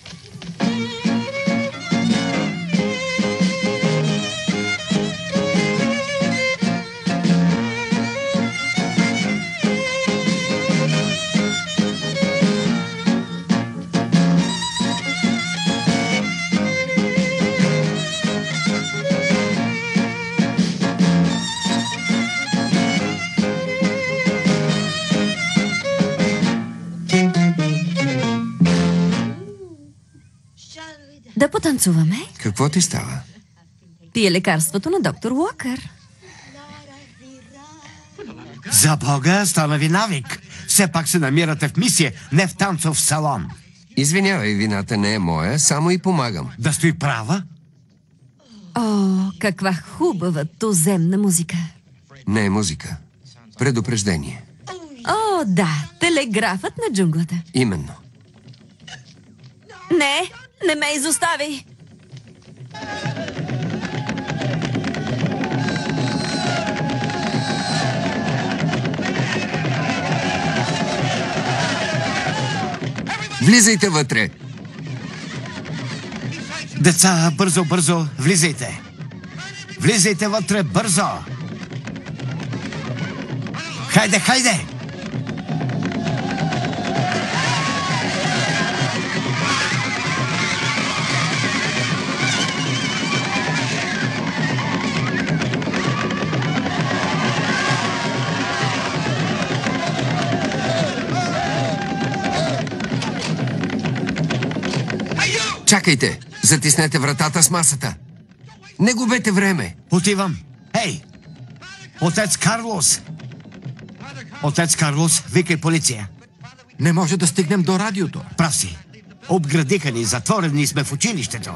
[SPEAKER 3] Да потанцуваме?
[SPEAKER 2] Какво ти става?
[SPEAKER 3] Пие лекарството на доктор Уокър.
[SPEAKER 1] За Бога, стана ви навик. Все пак се намирате в мисия, не в танцов салон.
[SPEAKER 2] Извинявай, вината не е моя, само и помагам.
[SPEAKER 1] Да стои права?
[SPEAKER 3] О, каква хубава туземна музика.
[SPEAKER 2] Не е музика. Предупреждение.
[SPEAKER 3] О, да, телеграфът на джунглата.
[SPEAKER 2] Именно.
[SPEAKER 3] Не ме изостави.
[SPEAKER 2] Влизайте вътре!
[SPEAKER 1] Деца, бързо, влизайте. Влизайте вътре, бързо! Хайде!
[SPEAKER 2] Чакайте! Затиснете вратата с масата. Не губете време.
[SPEAKER 1] Отивам. Ей! Отец Карлос! Отец Карлос, викай полиция.
[SPEAKER 5] Не може да стигнем до радиото.
[SPEAKER 1] Прав си. Обградиха ни, затворени сме в училището.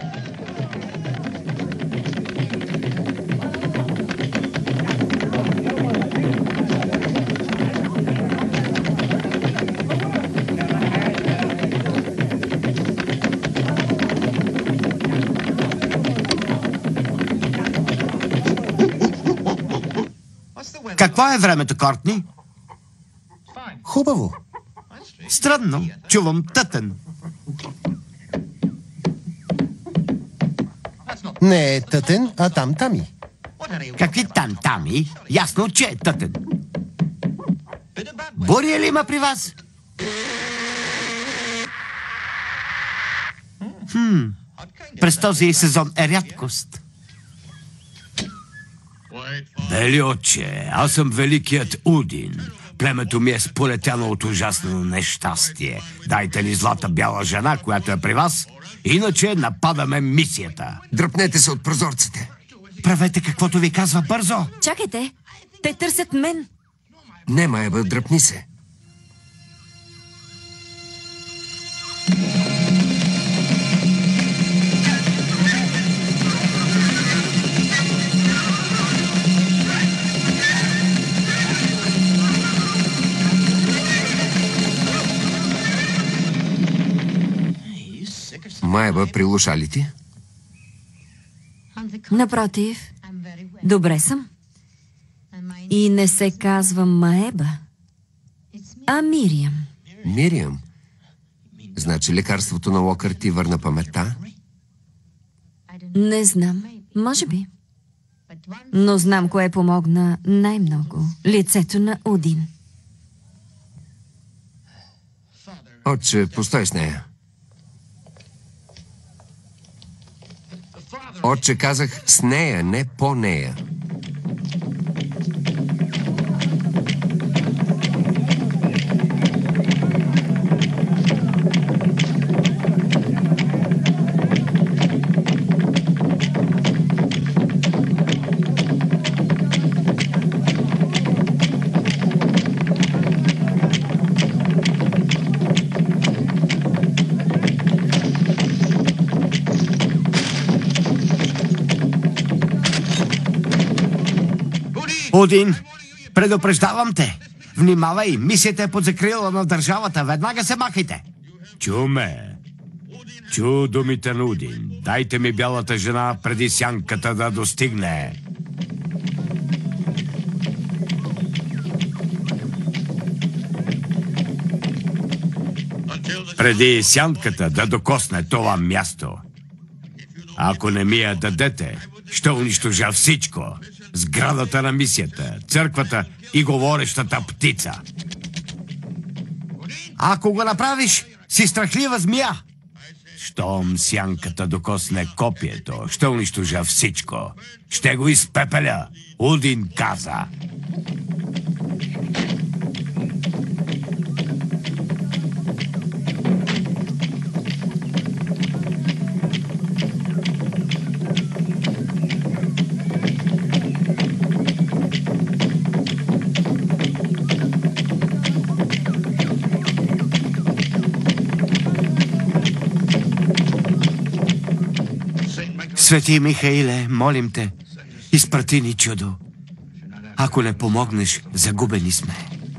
[SPEAKER 1] Какво е времето, Кортни?
[SPEAKER 4] Хубаво.
[SPEAKER 1] Странно. Чувам тътен.
[SPEAKER 4] Не е тътен, а там-тами.
[SPEAKER 1] Какви там-тами? Ясно, че е тътен. Буря ли има при вас? През този сезон е рядкост. Бели отче, аз съм великият Удин. Племето ми е сполетяно от ужасно нещастие. Дайте ни злата бяла жена, която е при вас, иначе нападаме мисията.
[SPEAKER 2] Дръпнете се от прозорците.
[SPEAKER 1] Правете каквото ви казва бързо.
[SPEAKER 3] Чакайте! Те търсят мен!
[SPEAKER 2] Не, Майба, дръпни се. Майба, прилуша ли ти?
[SPEAKER 3] Напротив, добре съм. И не се казвам Маеба, а Мириам.
[SPEAKER 2] Мириам? Значи лекарството на Локър ти върна паметта?
[SPEAKER 3] Не знам, може би. Но знам кое помогна най-много. Лицето на Удин.
[SPEAKER 2] Отче, постой с нея. Отче, казах с нея, не по нея.
[SPEAKER 1] Удин, предупреждавам те. Внимавай, мисията е под закрила на държавата. Веднага се махайте. Чуме. Чу думите на Удин. Дайте ми бялата жена преди сянката да достигне. Преди сянката да докосне това място. Ако не ми я дадете, ще унищожа всичко. Сградата на мисията, църквата и говорещата птица. Ако го направиш, си страхлива змия. Щом сянката докосне копието, ще унищожа всичко. Ще го изпепеля, Удин каза. Свети Михаиле, молим те, изпрати ни чудо. Ако не помогнеш, загубени сме.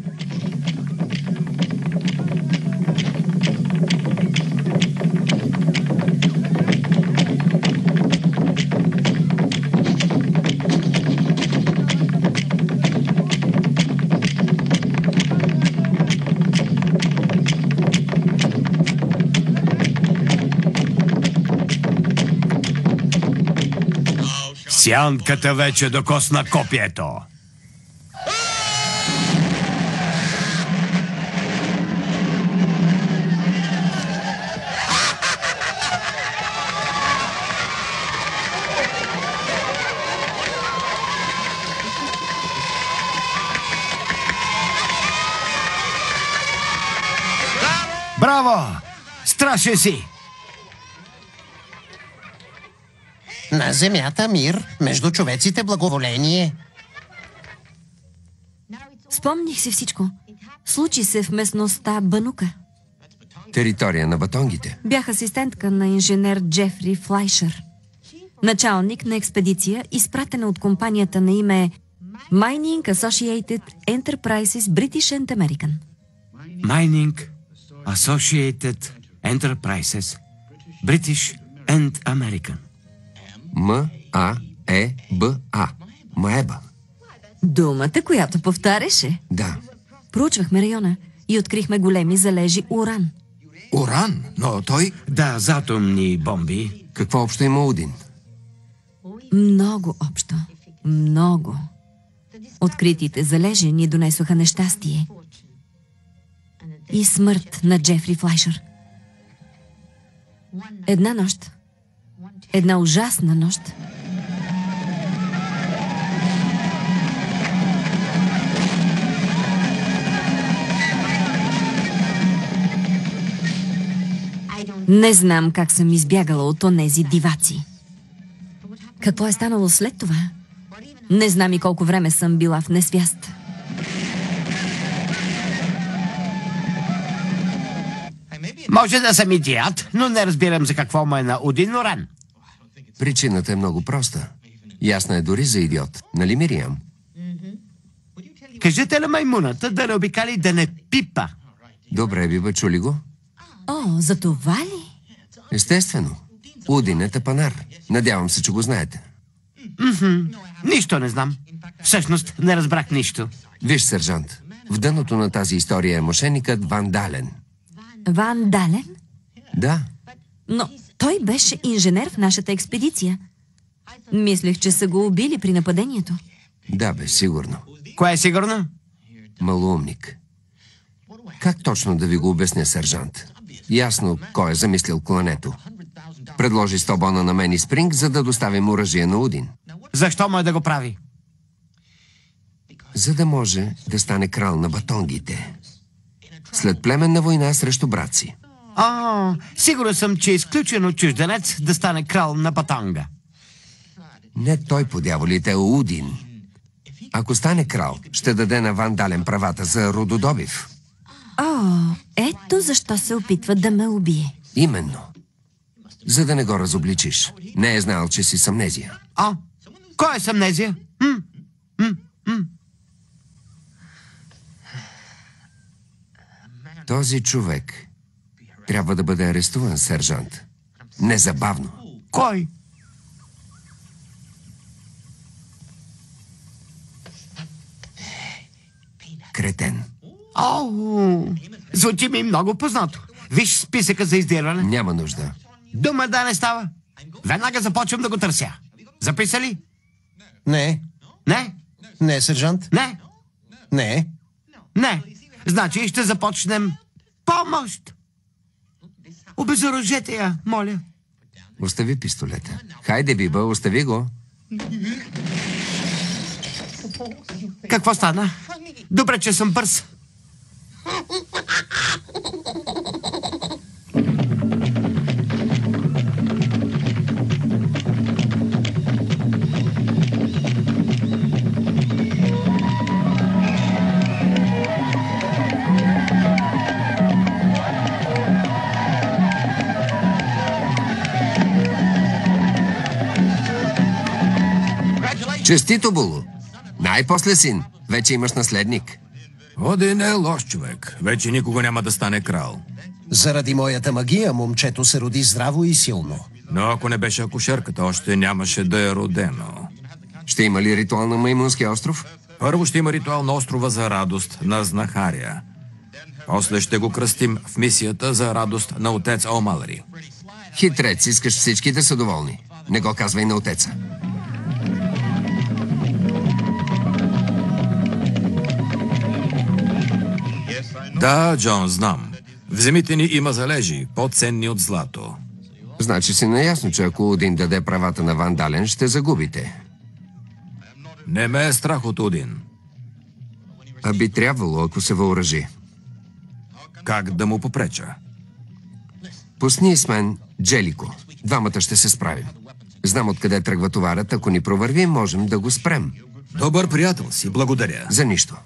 [SPEAKER 1] Сянката вече докосна копието. Браво! Страшен си!
[SPEAKER 4] На земята мир, между човеците благоволение.
[SPEAKER 3] Спомних си всичко. Случи се в местността Банука.
[SPEAKER 2] Територия на батонгите.
[SPEAKER 3] Бях асистентка на инженер Джефри Флайшър. Началник на експедиция, изпратена от компанията на име Mining Associated Enterprises British and American.
[SPEAKER 1] Mining Associated Enterprises British and American.
[SPEAKER 2] М-А-Е-Б-А. Маеба.
[SPEAKER 3] Думата, която повтаряше.
[SPEAKER 2] Да.
[SPEAKER 3] Проучвахме района и открихме големи залежи уран.
[SPEAKER 5] Уран? Но той...
[SPEAKER 1] Да, за атомни бомби.
[SPEAKER 2] Какво общо има Удин?
[SPEAKER 3] Много общо. Много. Откритите залежи ни донесоха нещастие. И смърт на Джефри Флайшър. Една нощ. Една ужасна нощ. Не знам как съм избягала от онези диваци. Какво е станало след това? Не знам и колко време съм била в несвяст.
[SPEAKER 1] Може да съм идиот, но не разбирам за какво му е на Удин уран.
[SPEAKER 2] Причината е много проста. Ясна е дори за идиот. Нали, Мириам?
[SPEAKER 1] Кажете на маймуната да не обикали да не пипа.
[SPEAKER 2] Добре, Биба, чули го?
[SPEAKER 3] О, за това ли?
[SPEAKER 2] Естествено. Удин е тапанар. Надявам се, че го знаете.
[SPEAKER 1] Нищо не знам. Всъщност не разбрах нищо.
[SPEAKER 2] Виж, сержант, в дъното на тази история е мошеникът Ван Дален.
[SPEAKER 3] Ван Дален?
[SPEAKER 2] Да.
[SPEAKER 3] Но той беше инженер в нашата експедиция. Мислех, че са го убили при нападението.
[SPEAKER 2] Да, бе, сигурно.
[SPEAKER 1] Кое е сигурно?
[SPEAKER 2] Малоумник. Как точно да ви го обясня, сержант? Ясно кой е замислил клането. Предложи 100 бона на мен и Спринг, за да доставим оръжие на Удин.
[SPEAKER 1] Защо му е да го прави?
[SPEAKER 2] За да може да стане крал на батонгите. След племенна война срещу брат си.
[SPEAKER 1] Сигурен съм, че е изключено чужденец да стане крал на Батонга.
[SPEAKER 2] Не той по дяволите, а Удин. Ако стане крал, ще даде на Ван Дален правата за рододобив.
[SPEAKER 3] Ето защо се опитва да ме убие.
[SPEAKER 2] Именно. За да не го разобличиш. Не е знаел, че си с амнезия.
[SPEAKER 1] Кой е с амнезия?
[SPEAKER 2] Този човек трябва да бъде арестуван, сержант. Незабавно.
[SPEAKER 1] Кой?
[SPEAKER 2] Кретен.
[SPEAKER 1] Звучи ми много познато. Виж списъка за издирване.
[SPEAKER 2] Няма нужда.
[SPEAKER 1] Дума да не става. Веднага започвам да го търся. Записа ли?
[SPEAKER 4] Не.
[SPEAKER 1] Не?
[SPEAKER 4] Не, сержант.
[SPEAKER 1] Не?
[SPEAKER 4] Не.
[SPEAKER 1] Не. Значи ще започнем помощ. Обезоръжете я, моля.
[SPEAKER 2] Остави пистолета. Хайде, Биба, остави го.
[SPEAKER 1] Какво стана? Добре, че съм бърз.
[SPEAKER 2] Честито, Було. Най-после, син. Вече имаш наследник.
[SPEAKER 5] Удин е лош човек. Вече никога няма да стане крал.
[SPEAKER 4] Заради моята магия момчето се роди здраво и силно.
[SPEAKER 5] Но ако не беше акушерката, още нямаше да е родено.
[SPEAKER 2] Ще има ли ритуал на Маймунския остров?
[SPEAKER 5] Първо ще има ритуал на острова за радост на знахаря. После ще го кръстим в мисията за радост на отец О'Малъри.
[SPEAKER 2] Хитрец, искаш всички да са доволни. Не го казвай на отеца.
[SPEAKER 5] Да, Джон, знам. В земите ни има залежи, по-ценни от злато.
[SPEAKER 2] Значи си наясно, че ако Удин даде правата на Ван Дален, ще загубите.
[SPEAKER 5] Не ме е страх от Удин.
[SPEAKER 2] А би трябвало, ако се въоръжи.
[SPEAKER 5] Как да му попреча?
[SPEAKER 2] Пусни с мен Джелико. Двамата ще се справим. Знам откъде тръгва товарът. Ако ни провърви, можем да го спрем.
[SPEAKER 5] Добър приятел си, благодаря.
[SPEAKER 2] За нищо.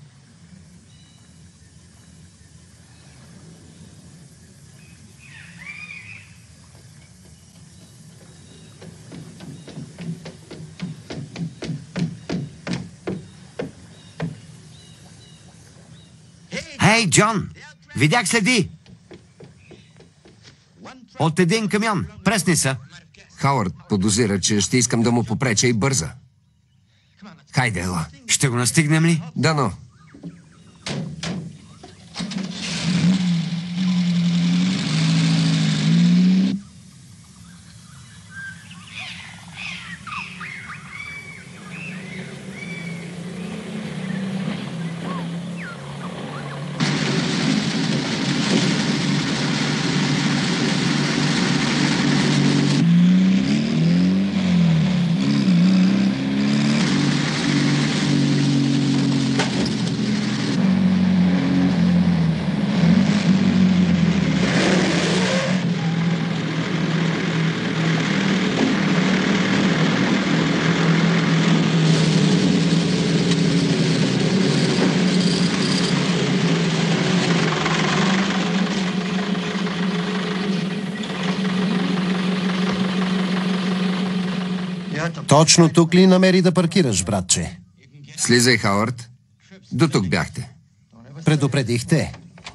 [SPEAKER 1] Хей, Джон! Видях следи! От един камион. Пресни са.
[SPEAKER 2] Хауърд подозира, че ще искам да му попреча и бърза. Хайде, ела.
[SPEAKER 1] Ще го настигнем ли?
[SPEAKER 2] Дано.
[SPEAKER 4] Точно тук ли намери да паркираш, братче?
[SPEAKER 2] Слизай, Хауърд. До тук бяхте.
[SPEAKER 4] Предупредихте.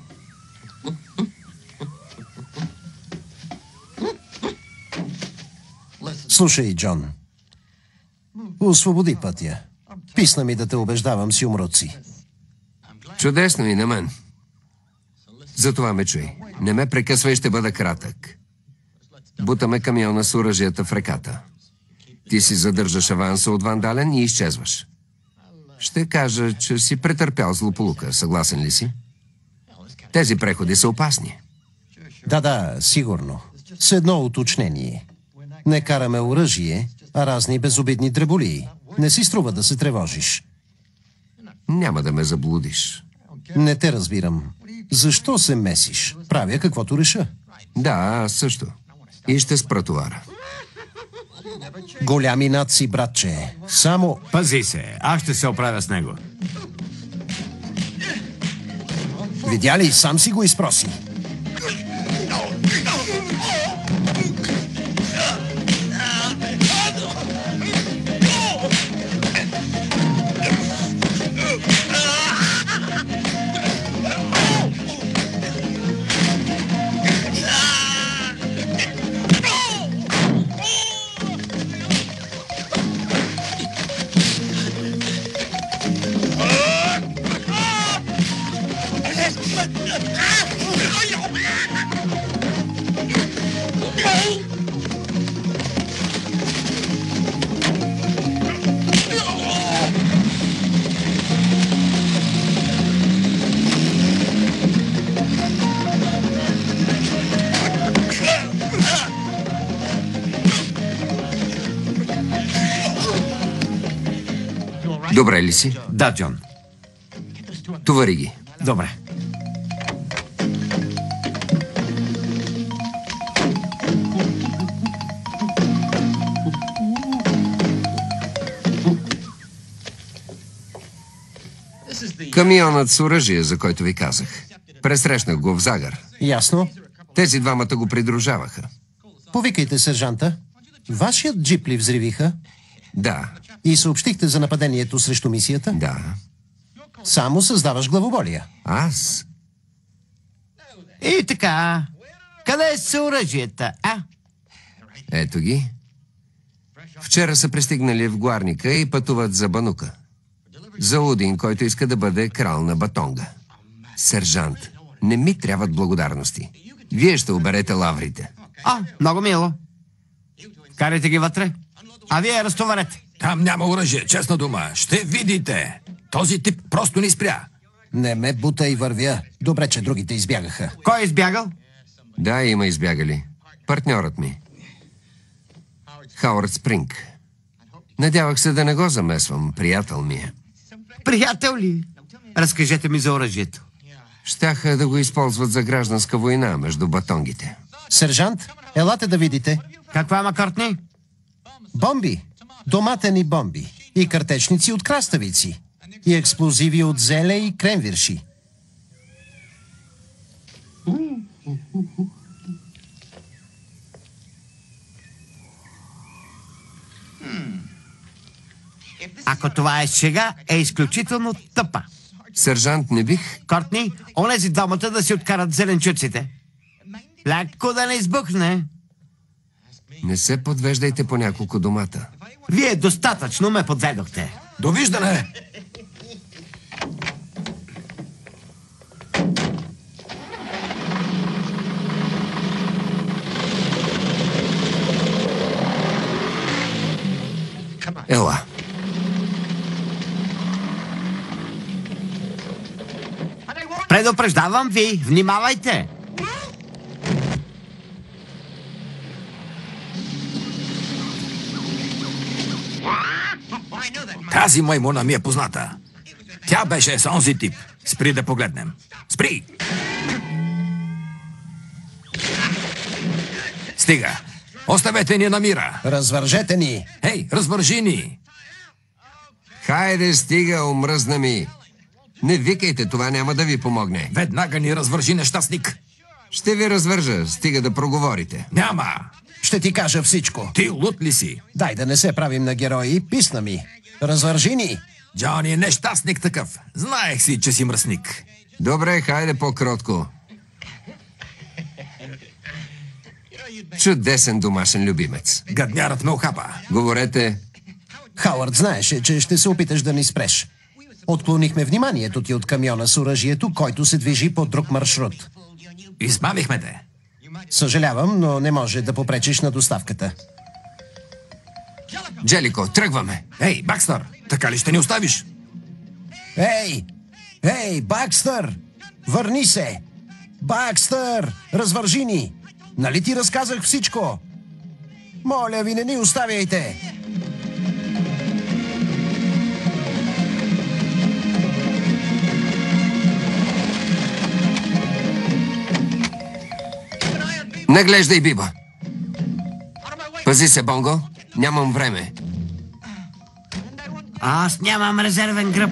[SPEAKER 4] Слушай, Джон. Освободи пътя. Писна ми да те убеждавам с юмруци.
[SPEAKER 2] Чудесно и на мен. Затова ме чуй. Не ме прекъсвай, ще бъда кратък. Бутаме камиона с оръжията в реката. Ти си задържаш аванса от Вандален и изчезваш. Ще кажа, че си претърпял злополука. Съгласен ли си? Тези преходи са опасни.
[SPEAKER 4] Да, сигурно. С едно уточнение. Не караме оръжие, а разни безобидни дреболии. Не си струва да се тревожиш.
[SPEAKER 2] Няма да ме заблудиш.
[SPEAKER 4] Не те разбирам. Защо се месиш? Правя каквото реша.
[SPEAKER 2] Да, аз също. И ще спра товара.
[SPEAKER 4] Голями наци, братче. Само...
[SPEAKER 1] Пази се, аз ще се оправя с него.
[SPEAKER 4] Видя ли? Сам си го изпроси.
[SPEAKER 2] Добре ли си?
[SPEAKER 1] Да, Джон.
[SPEAKER 2] Товари ги.
[SPEAKER 1] Добре.
[SPEAKER 2] Камионът с оръжие, за който ви казах. Пресрещнах го в Загар.
[SPEAKER 4] Ясно.
[SPEAKER 2] Тези двамата го придружаваха.
[SPEAKER 4] Повикайте сержанта. Вашият джип ли взривиха?
[SPEAKER 2] Да,
[SPEAKER 4] И съобщихте за нападението срещу мисията?
[SPEAKER 2] да.
[SPEAKER 4] Само създаваш главоболия.
[SPEAKER 2] Аз?
[SPEAKER 1] И така, къде са оръжията, а?
[SPEAKER 2] Ето ги. Вчера са пристигнали в Гуарника и пътуват за Банука. За Удин, който иска да бъде крал на Батонга. Сержант, не ми трябват благодарности. Вие ще оберете лаврите.
[SPEAKER 1] Много мило. Карайте ги вътре. А вие разтоварете.
[SPEAKER 5] Там няма оръжие, честна дума. Ще видите. Този тип просто ни спря.
[SPEAKER 4] Не ме бута и вървя. Добре, че другите избягаха.
[SPEAKER 1] Кой е избягал?
[SPEAKER 2] Да, има избягали. Партньорът ми. Хауърд Спринг. Надявах се да не го замесвам. Приятел ми е.
[SPEAKER 1] Приятел ли? Разкажете ми за оръжието.
[SPEAKER 2] Щяха да го използват за гражданска война между батонгите.
[SPEAKER 4] Сержант, елате да видите.
[SPEAKER 1] Каква, Маккартни?
[SPEAKER 4] Бомби. Доматени бомби. И картечници от краставици. И експлозиви от зеле и кремвирши.
[SPEAKER 1] Ако това е шега, е изключително тъпа.
[SPEAKER 2] Сержант, не бих...
[SPEAKER 1] Кортни, онези двамата да си откарат зеленчуците. Леко да не избухне.
[SPEAKER 2] Не се подвеждайте по няколко домата.
[SPEAKER 1] Вие достатъчно ме подведохте.
[SPEAKER 5] Довиждане!
[SPEAKER 2] Ела.
[SPEAKER 1] Предупреждавам ви, внимавайте.
[SPEAKER 5] Тази маймуна ми е позната. Тя беше с онзи тип. Спри да погледнем. Спри! Стига. Оставете ни на мира.
[SPEAKER 4] Развържете ни.
[SPEAKER 5] Хей, развържи ни.
[SPEAKER 2] Хайде, стига, омръзна ми. Не викайте, това няма да ви помогне.
[SPEAKER 5] Веднага ни развържи, нещастник.
[SPEAKER 2] Ще ви развържа, стига да проговорите.
[SPEAKER 5] Няма.
[SPEAKER 4] Ще ти кажа всичко.
[SPEAKER 5] Ти лут ли си?
[SPEAKER 4] Дай да не се правим на герои. Писна ми. Развържи ни.
[SPEAKER 5] Джони е нещастник такъв. Знаех си, че си мръсник.
[SPEAKER 2] Добре, хайде по-кротко. Чудесен домашен любимец.
[SPEAKER 5] Гаднярът ме охапа.
[SPEAKER 2] Говорете.
[SPEAKER 4] Хауърд знаеше, че ще се опиташ да ни спреш. Отклонихме вниманието ти от камиона с оръжието, който се движи по друг маршрут.
[SPEAKER 5] Измамихме те.
[SPEAKER 4] Съжалявам, но не може да попречиш на доставката.
[SPEAKER 2] Джелико, тръгваме.
[SPEAKER 5] Ей, Бакстър, така ли ще ни оставиш?
[SPEAKER 4] Ей! Ей, Бакстър! Върни се! Бакстър! Развържи ни! Нали ти разказах всичко? Моля ви, не ни оставяйте!
[SPEAKER 2] Наглеждай, Биба. Пази се, Бонго. Нямам време.
[SPEAKER 1] Аз нямам резервен гръб.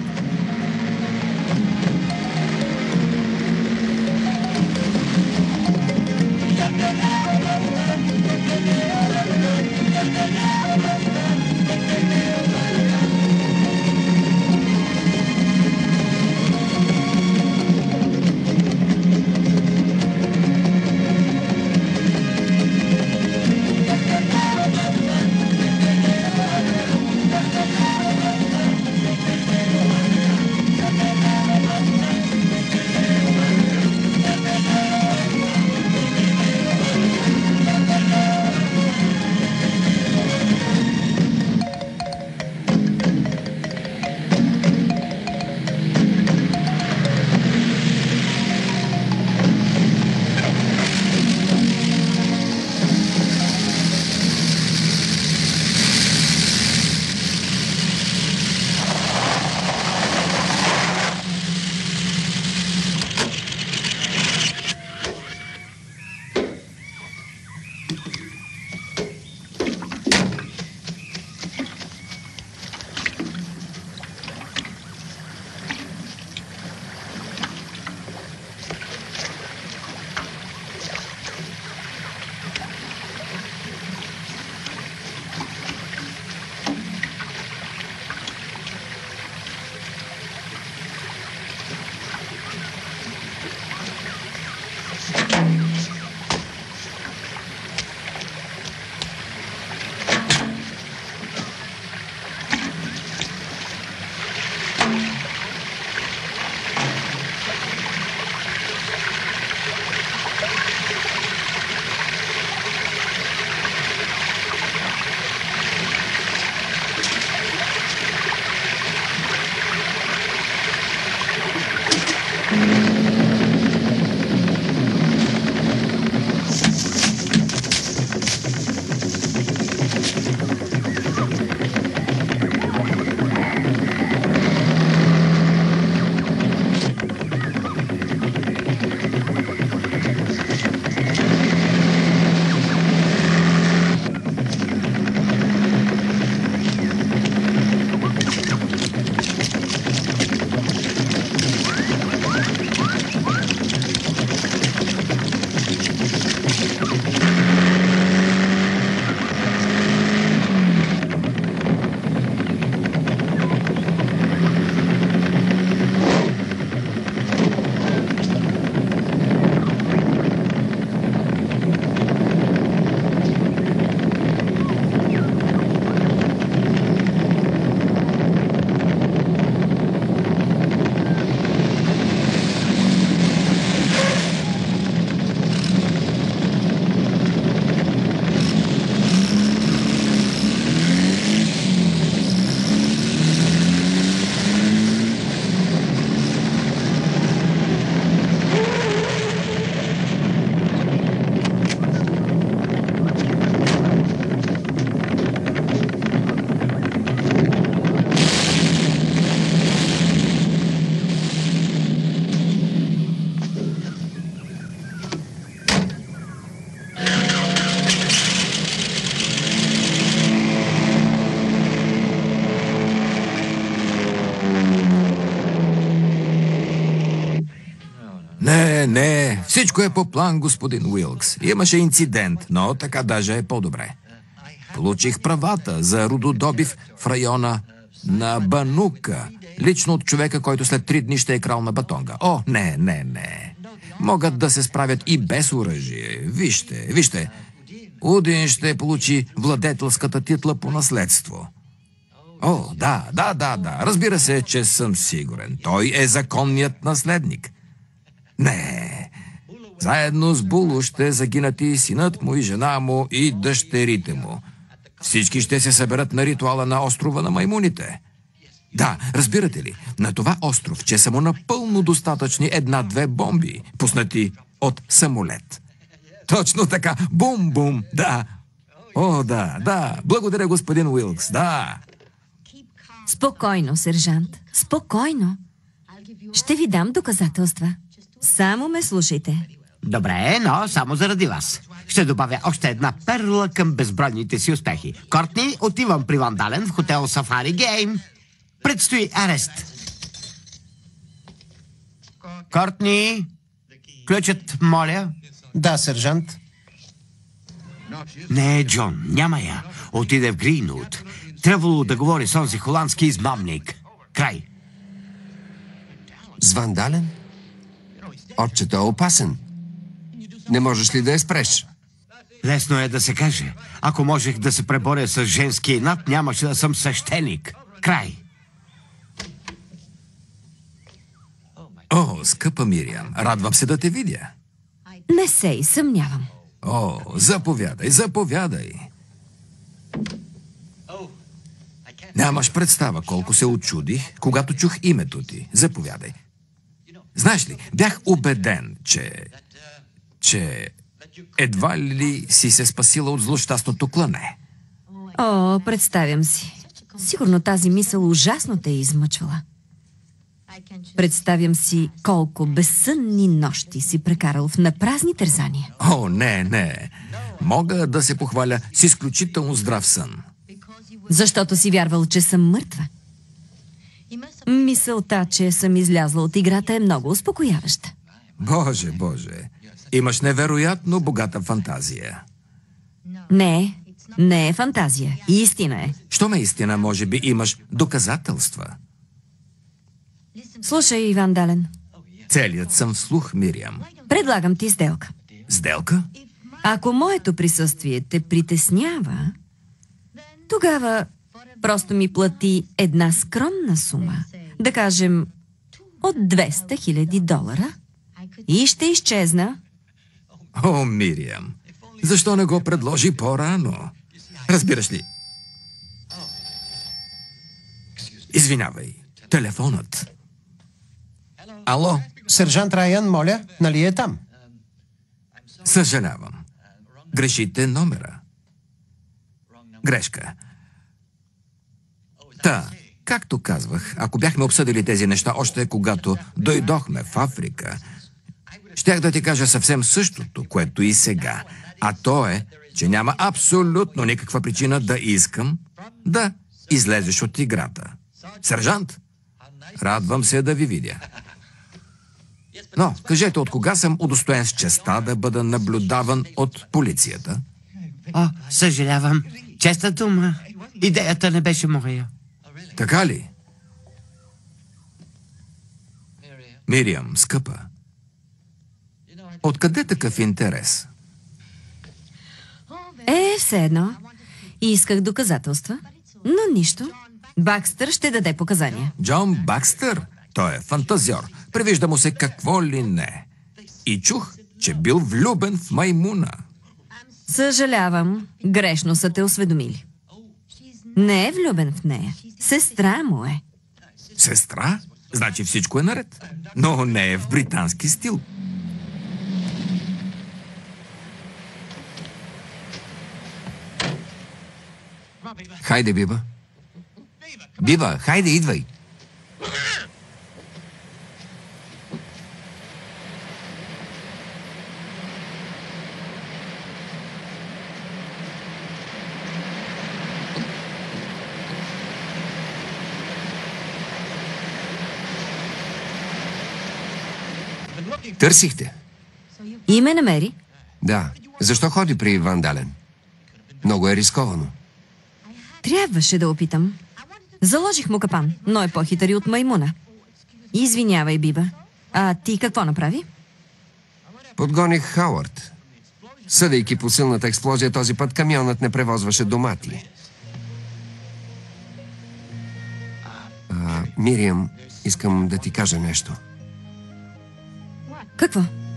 [SPEAKER 5] Не, всичко е по план, господин Уилкс. Имаше инцидент, но така даже е по-добре. Получих правата за рудодобив в района на Банука. Лично от човека, който след 3 дни ще е крал на Батонга. О, не. Могат да се справят и без оръжие. Вижте. Удин ще получи владетелската титла по наследство. О, да. Разбира се, че съм сигурен. Той е законният наследник. Не. Заедно с Булу ще загинат и синът му, и жена му, и дъщерите му. Всички ще се съберат на ритуала на острова на маймуните. Да, разбирате ли, на това остров, че са му напълно достатъчни 1-2 бомби, пуснати от самолет. Точно така, бум-бум, да. О, да, благодаря, господин Уилкс, да.
[SPEAKER 3] Спокойно, сержант, спокойно. Ще ви дам доказателства. Само ме слушайте.
[SPEAKER 1] Добре, но само заради вас. Ще добавя още една перла към безбройните си успехи. Кортни, отивам при Вандален в хотел Сафари Гейм. Предстои арест. Кортни, ключът, моля.
[SPEAKER 4] Да, сержант.
[SPEAKER 1] Не, Джон, няма я. Отиде в Гринвуд. Трябвало да говори с онзи холандски измамник. Край.
[SPEAKER 2] С Вандален? Отчето е опасен. Не можеш ли да я спреш?
[SPEAKER 1] Лесно е да се каже. Ако можех да се преборя с женския инат, нямаше да съм свещеник. Край.
[SPEAKER 5] О, скъпа Мириам, радвам се да те видя.
[SPEAKER 3] Не се и съмнявам.
[SPEAKER 5] О, заповядай. Нямаш представа колко се очудих, когато чух името ти. Заповядай. Знаеш ли, бях убеден, че едва ли си се спасила от злощастното клане.
[SPEAKER 3] О, представям си. Сигурно тази мисъл ужасно те е измъчвала. Представям си колко безсънни нощи си прекарал в напразни тързания.
[SPEAKER 5] О, не. Мога да се похваля с изключително здрав сън.
[SPEAKER 3] Защото си вярвал, че съм мъртва. Мисълта, че съм излязла от играта е много успокояваща.
[SPEAKER 5] Боже. Имаш невероятно богата фантазия.
[SPEAKER 3] Не е фантазия. Истина е.
[SPEAKER 5] Щом е истина, може би имаш доказателства.
[SPEAKER 3] Слушай, Иван Дален.
[SPEAKER 5] Целият съм вслух, Мириам.
[SPEAKER 3] Предлагам ти сделка.
[SPEAKER 5] Сделка?
[SPEAKER 3] Ако моето присъствие те притеснява, тогава просто ми плати една скромна сума, да кажем от $200,000 и ще изчезна.
[SPEAKER 5] О, Мириам, защо не го предложи по-рано? Разбираш ли? Извинявай, телефонът. Ало?
[SPEAKER 4] Сержант Райан, моля, нали е там?
[SPEAKER 5] Съжалявам. Грешите номера. Грешка. Та, както казвах, ако бяхме обсъдили тези неща още когато дойдохме в Африка, щях да ти кажа съвсем същото, което и сега. А то е, че няма абсолютно никаква причина да искам да излезеш от играта. Сержант, радвам се да ви видя. Но, кажете, от кога съм удостоен с честа да бъда наблюдаван от полицията?
[SPEAKER 1] О, съжалявам. Честа дума. Идеята не беше моя.
[SPEAKER 5] Така ли? Мириам, скъпа, откъде такъв интерес?
[SPEAKER 3] Все едно. Исках доказателства, но нищо. Бакстър ще даде показания.
[SPEAKER 5] Джон Бакстър? Той е фантазьор. Привижда му се какво ли не. И чух, че бил влюбен в Маймуна.
[SPEAKER 3] Съжалявам, грешно са те осведомили. Не е влюбен в нея. Сестра му е.
[SPEAKER 5] Сестра? Значи всичко е наред. Но не е в британски стил.
[SPEAKER 2] Хайде, Биба. Биба, хайде, идвай. Търсихте?
[SPEAKER 3] И ме намери.
[SPEAKER 2] Да. Защо ходи при Ван Дален? Много е рисковано.
[SPEAKER 3] Трябваше да опитам. Заложих му капан, но е по-хитър и от маймуна. Извинявай, Биба. А ти какво направи?
[SPEAKER 2] Подгоних Хауърд. Съдейки по силната експлозия, този път камионът не превозваше домати. Мириам, искам да ти кажа нещо.
[SPEAKER 3] Какво?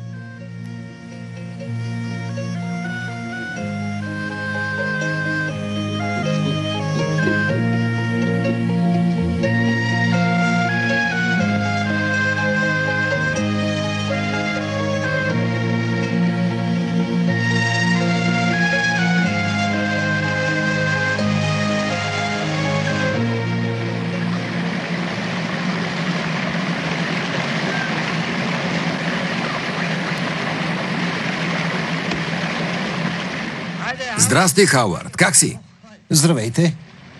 [SPEAKER 5] Здрасти, Хауърд. Как си?
[SPEAKER 4] Здравейте.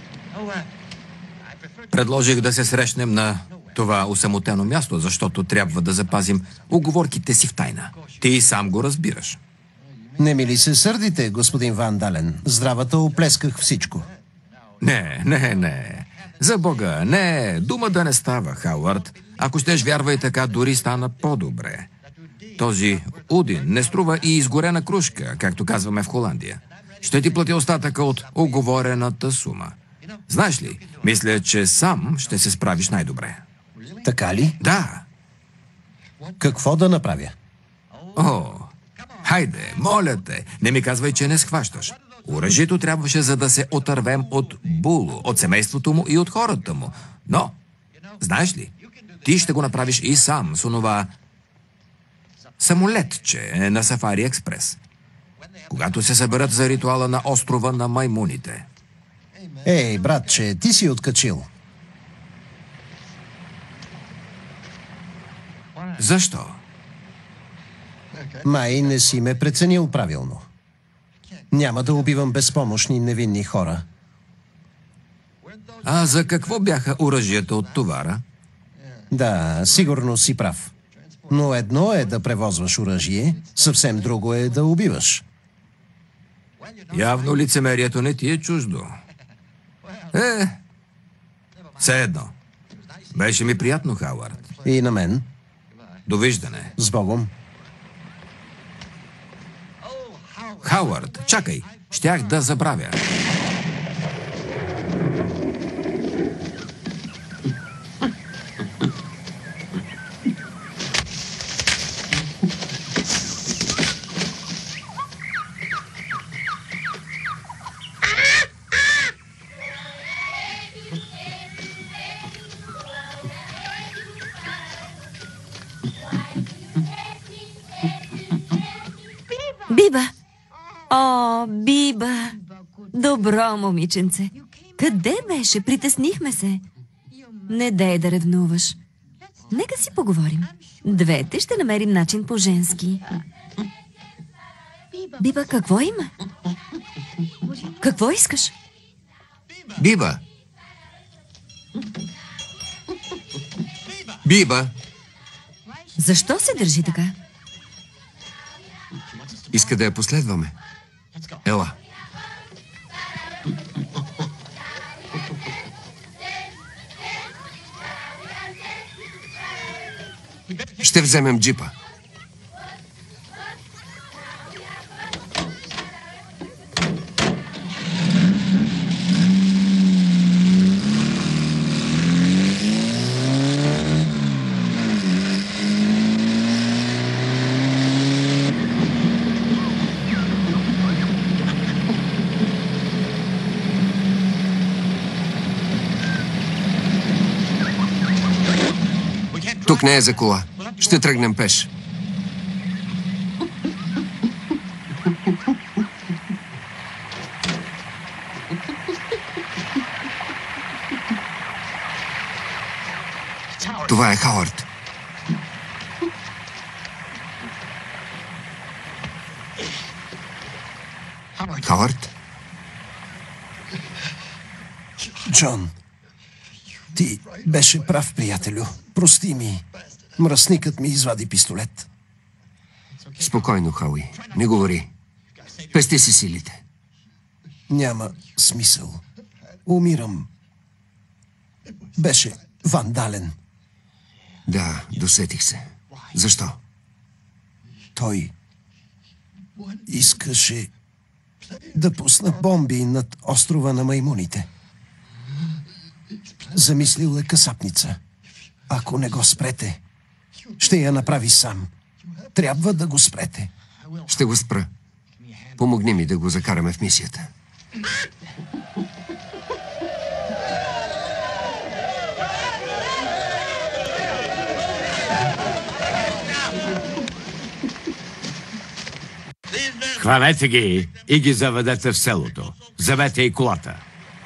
[SPEAKER 5] Предложих да се срещнем на това усамотено място, защото трябва да запазим уговорките си в тайна. Ти и сам го разбираш.
[SPEAKER 4] Не ми ли се сърдите, господин Ван Дален? Здравата оплесках всичко.
[SPEAKER 5] Не. За Бога, не. Дума да не става, Хауърд. Ако щеш, вярвай, така дори стана по-добре. Този Удин не струва и изгорена крушка, както казваме в Холандия. Ще ти плати остатъка от уговорената сума. Знаеш ли, мисля, че сам ще се справиш най-добре.
[SPEAKER 4] Така ли?
[SPEAKER 5] Да.
[SPEAKER 4] Какво да направя?
[SPEAKER 5] О, хайде, моля те, не ми казвай, че не схващаш. Оръжието трябваше, за да се отървем от Було, от семейството му и от хората му. Но, знаеш ли, ти ще го направиш и сам с онова самолетче на Сафари Експрес, когато се съберат за ритуала на острова на маймуните.
[SPEAKER 4] Ей, братче, ти си откачил.
[SPEAKER 5] Защо?
[SPEAKER 4] Май не си ме преценил правилно. Няма да убивам безпомощни невинни хора.
[SPEAKER 5] А за какво бяха оръжията от товара?
[SPEAKER 4] Да, сигурно си прав. Но едно е да превозваш оръжие, съвсем друго е да убиваш.
[SPEAKER 5] Явно лицемерието не ти е чуждо. Все едно. Беше ми приятно, Хауърд.
[SPEAKER 4] И на мен.
[SPEAKER 5] Довиждане.
[SPEAKER 4] С Богом.
[SPEAKER 5] Хауърд, чакай. Щях да забравя.
[SPEAKER 3] Биба! О, Биба! Добро момиченце. Къде беше? Притеснихме се. Не дай да ревнуваш. Нека си поговорим. Двете ще намерим начин по-женски. Биба, какво има? Какво искаш?
[SPEAKER 2] Биба! Биба!
[SPEAKER 3] Защо се държи така?
[SPEAKER 2] Иска да я последваме. Ела. Ще вземем джипа. Тук не е за кола. Ще тръгнем пеш. Това е Хауърд. Хауърд?
[SPEAKER 4] Джон, ти беше прав, приятелю. Прости ми. Мръсникът ми извади пистолет.
[SPEAKER 2] Спокойно, Хауи. Не говори. Пести си силите.
[SPEAKER 4] Няма смисъл. Умирам. Беше вандален.
[SPEAKER 2] Да, досетих се. Защо?
[SPEAKER 4] Той искаше да пусна бомби над острова на маймуните. Замислил е касапница. Ако не го спрете, ще я направи сам. Трябва да го спрете.
[SPEAKER 2] Ще го спра. Помогни ми да го закараме в мисията.
[SPEAKER 1] Хванете ги и ги заведете в селото. Вземете и колата.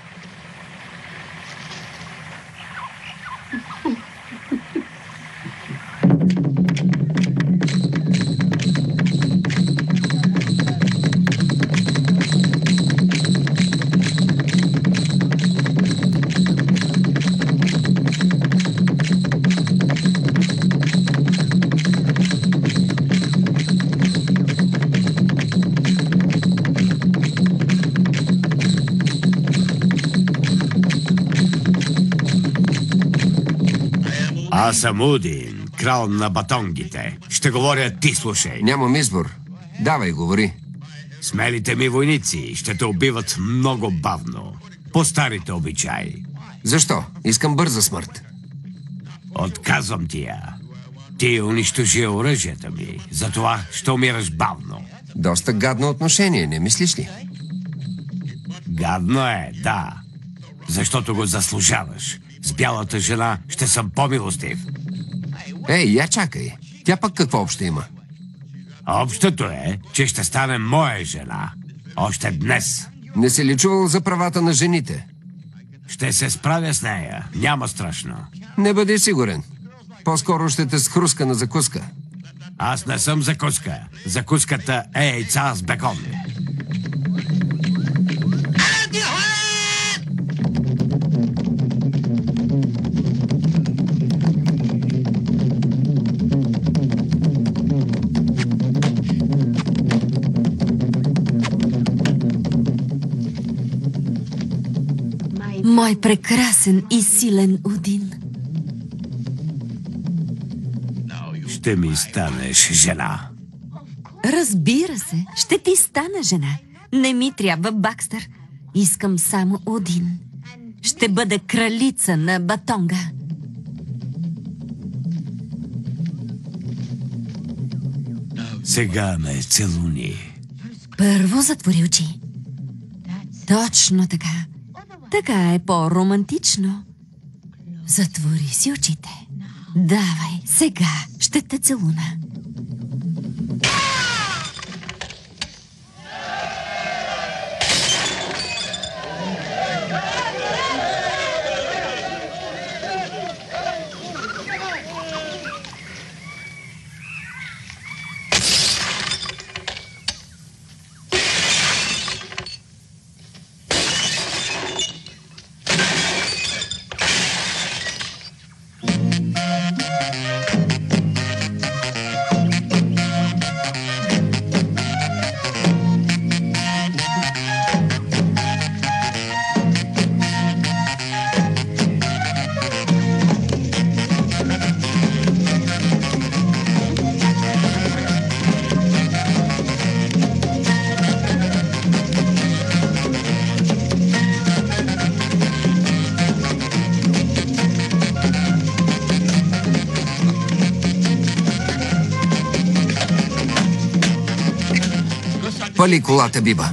[SPEAKER 1] Аз съм Удин, крал на батонгите. Ще говоря, ти слушай.
[SPEAKER 2] Нямам избор. Давай, говори.
[SPEAKER 1] Смелите ми войници ще те убиват много бавно. По старите обичаи.
[SPEAKER 2] Защо? Искам бърза смърт.
[SPEAKER 1] Отказвам ти я. Ти унищожи оръжията ми. Затова ще умираш бавно.
[SPEAKER 2] Доста гадно отношение, не мислиш ли?
[SPEAKER 1] Гадно е, да. Защото го заслужаваш. С бялата жена ще съм по-милостив.
[SPEAKER 2] Ей, я чакай. Тя пък какво общо има?
[SPEAKER 1] Общото е, че ще стане моя жена. Още днес.
[SPEAKER 2] Не си ли чувал за правата на жените?
[SPEAKER 1] Ще се справя с нея. Няма страшно.
[SPEAKER 2] Не бъди сигурен. По-скоро ще те схруска на закуска.
[SPEAKER 1] Аз не съм закуска. Закуската е яйца с бекон.
[SPEAKER 3] Мой прекрасен и силен Удин.
[SPEAKER 1] Ще ми станеш жена.
[SPEAKER 3] Разбира се, ще ти стана жена. Не ми трябва Бакстър. Искам само Удин. Ще бъда кралица на Батонга.
[SPEAKER 1] Сега ме целуни.
[SPEAKER 3] Първо затвори очи. Точно така. Така е по-романтично. Затвори си очите. Давай, сега ще те целуна.
[SPEAKER 2] Пали колата, Биба.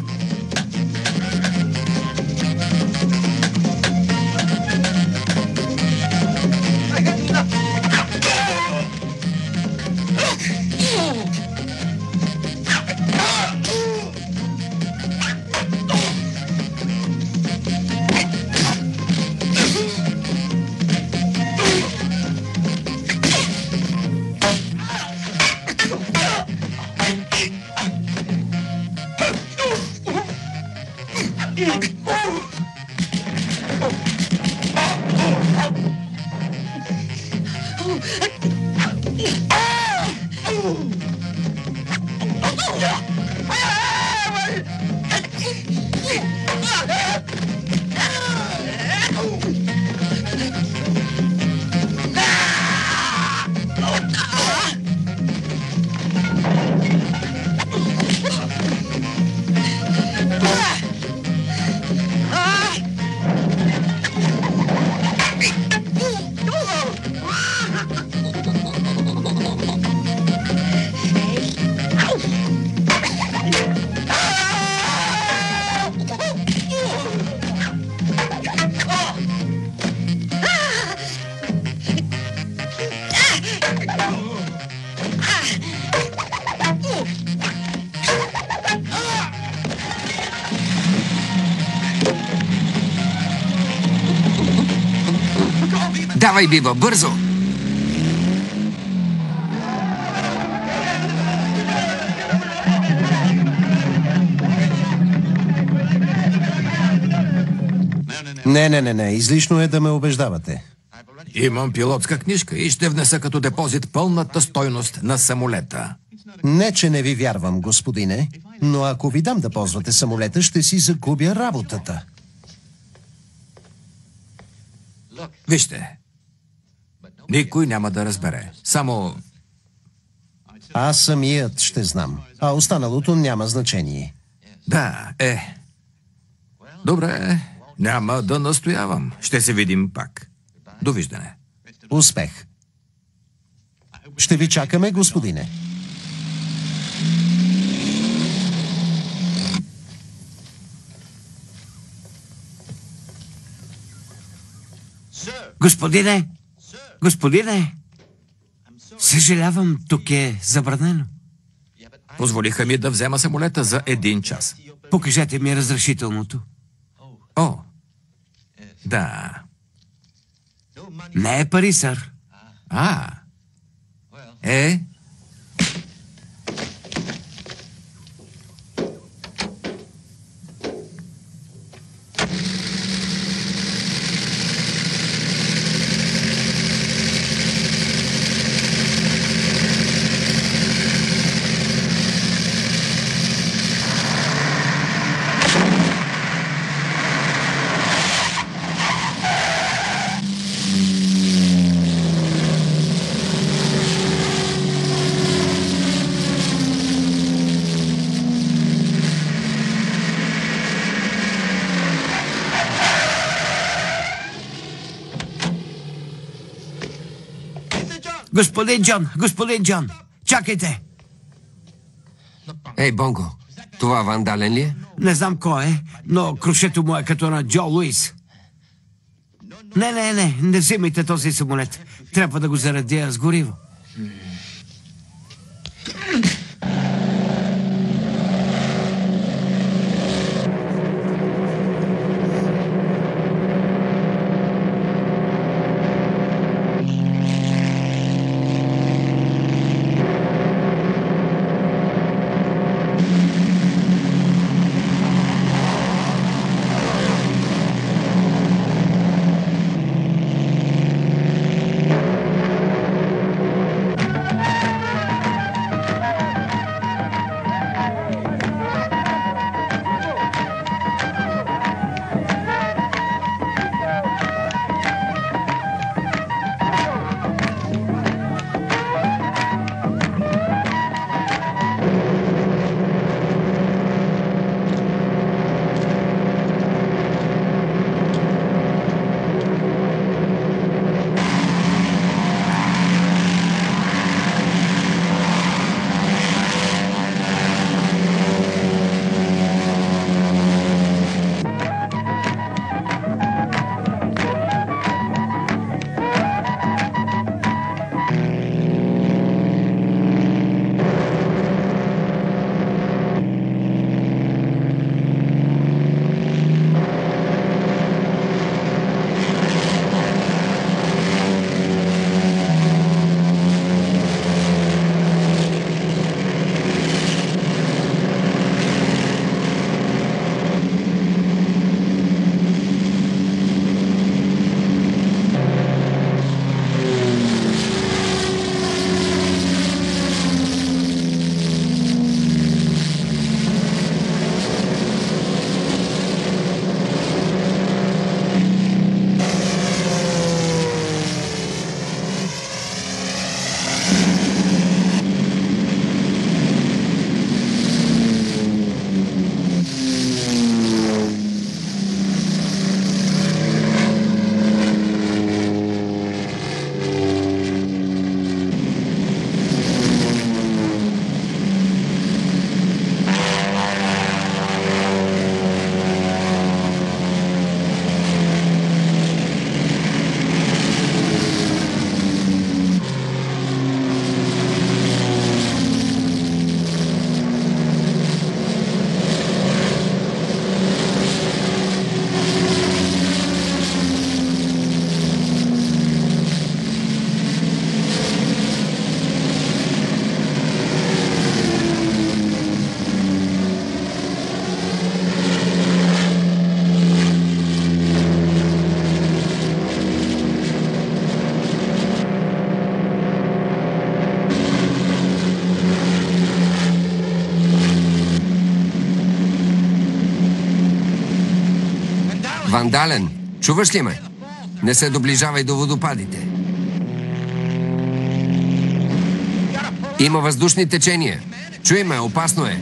[SPEAKER 2] Давай, Биба, бързо!
[SPEAKER 4] Не. Излишно е да ме убеждавате.
[SPEAKER 5] Имам пилотска книжка и ще внеса като депозит пълната стойност на самолета.
[SPEAKER 4] Не, че не ви вярвам, господине, но ако ви дам да ползвате самолета, ще си загубя работата.
[SPEAKER 5] Вижте, никой няма да разбере. Само
[SPEAKER 4] Аз самият ще знам, а останалото няма значение.
[SPEAKER 5] да, Добре, няма да настоявам. Ще се видим пак. Довиждане.
[SPEAKER 4] Успех! Ще ви чакаме, господине.
[SPEAKER 1] Господине, съжалявам, тук е забранено.
[SPEAKER 5] Позволиха ми да взема самолета за 1 час.
[SPEAKER 1] Покажете ми разрешителното.
[SPEAKER 5] О, да.
[SPEAKER 1] Не е пари, сър.
[SPEAKER 5] Е?
[SPEAKER 1] Господин Джон, чакайте!
[SPEAKER 2] Ей, Бонго, това вандален ли е?
[SPEAKER 1] Не знам кой е, но крушето му е като на Джо Луис. Не взимайте този самолет. Трябва да го заредя с гориво.
[SPEAKER 2] Вандален, чуваш ли ме? Не се доближавай до водопадите. Има въздушни течения. Чуй ме, опасно е.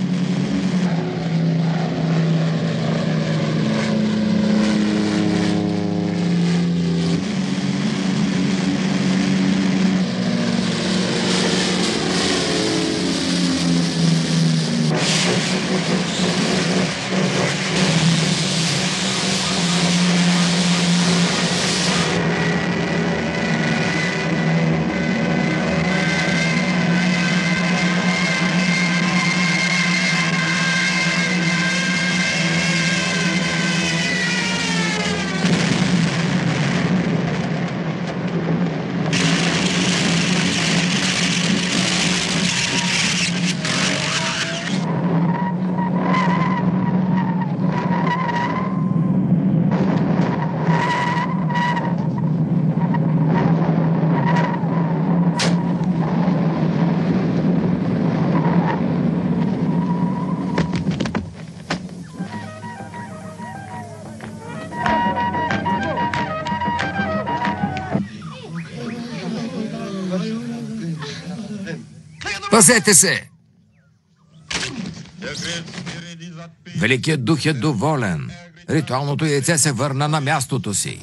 [SPEAKER 2] Пазете се!
[SPEAKER 5] Великият дух е доволен. Ритуалното яйце се върна на мястото си.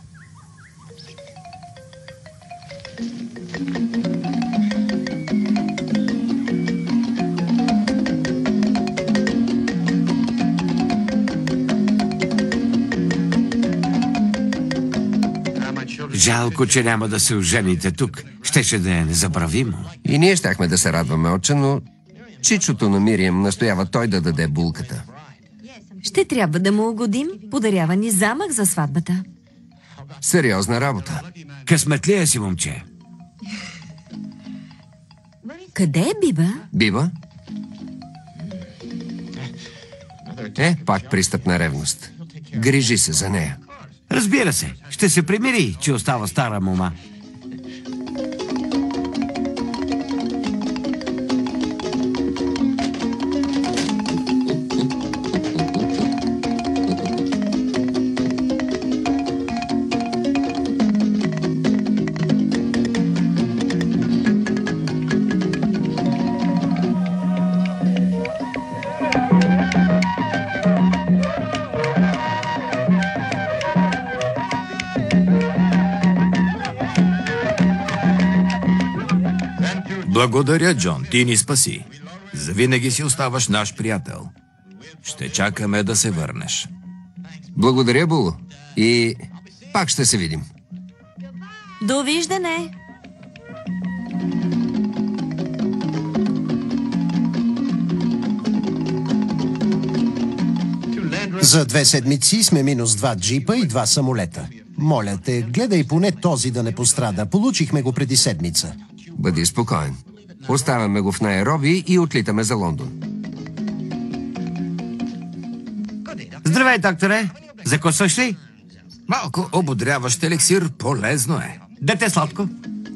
[SPEAKER 1] Жалко, че няма да се ожените тук. Щеше да е незабравимо.
[SPEAKER 2] И ние щяхме да се радваме, отче, но чичото на Мириам настоява той да даде булката.
[SPEAKER 3] Ще трябва да му угодим. Подарява ни замък за сватбата.
[SPEAKER 2] Сериозна работа.
[SPEAKER 1] Късметлия си, момче.
[SPEAKER 3] Къде е Биба?
[SPEAKER 2] Биба? Пак пристъп на ревност. Грижи се за нея.
[SPEAKER 1] Разбира се, ще се примири, че остава стара мома.
[SPEAKER 5] Благодаря, Джон. Ти ни спаси. Завинаги си оставаш наш приятел. Ще чакаме да се върнеш.
[SPEAKER 2] Благодаря, Було. И пак ще се видим.
[SPEAKER 3] Довиждане!
[SPEAKER 4] За 2 седмици сме минус 2 джипа и 2 самолета. Моля те, гледай поне този да не пострада. Получихме го преди седмица.
[SPEAKER 2] Бъди спокоен. Оставяме го в Найроби и отлитаме за Лондон.
[SPEAKER 1] Здравей, докторе. Закусваш ли?
[SPEAKER 5] Малко ободряващ еликсир полезно е.
[SPEAKER 1] Дете сладко.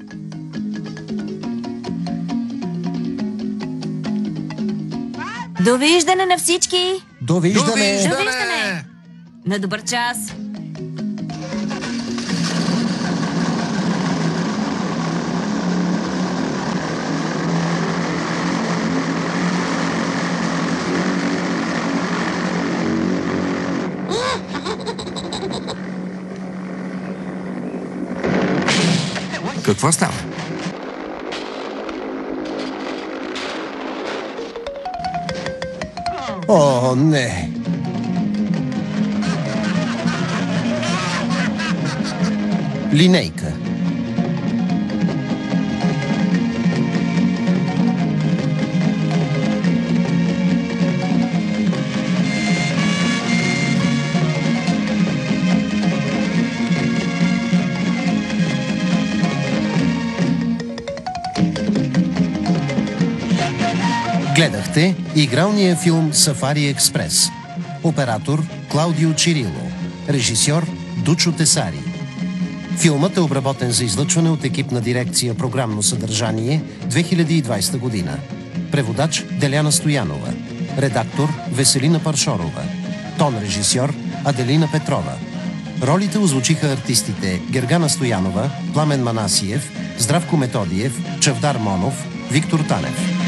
[SPEAKER 3] Довиждане на всички!
[SPEAKER 4] Довиждане!
[SPEAKER 3] Довиждане! На добър час!
[SPEAKER 2] Какво става?
[SPEAKER 4] О, не! Линейка. Гледахте игралния филм «Сафари Експрес». Оператор Клаудио Чирило. Режисьор Дучо Тесари. Филмът е обработен за излъчване от екип на дирекция «Програмно съдържание» 2020 година. Преводач Деляна Стоянова. Редактор Веселина Паршорова. Тон режисьор Аделина Петрова. Ролите озвучиха артистите Гергана Стоянова, Пламен Манасиев, Здравко Методиев, Чавдар Монов, Виктор Танев.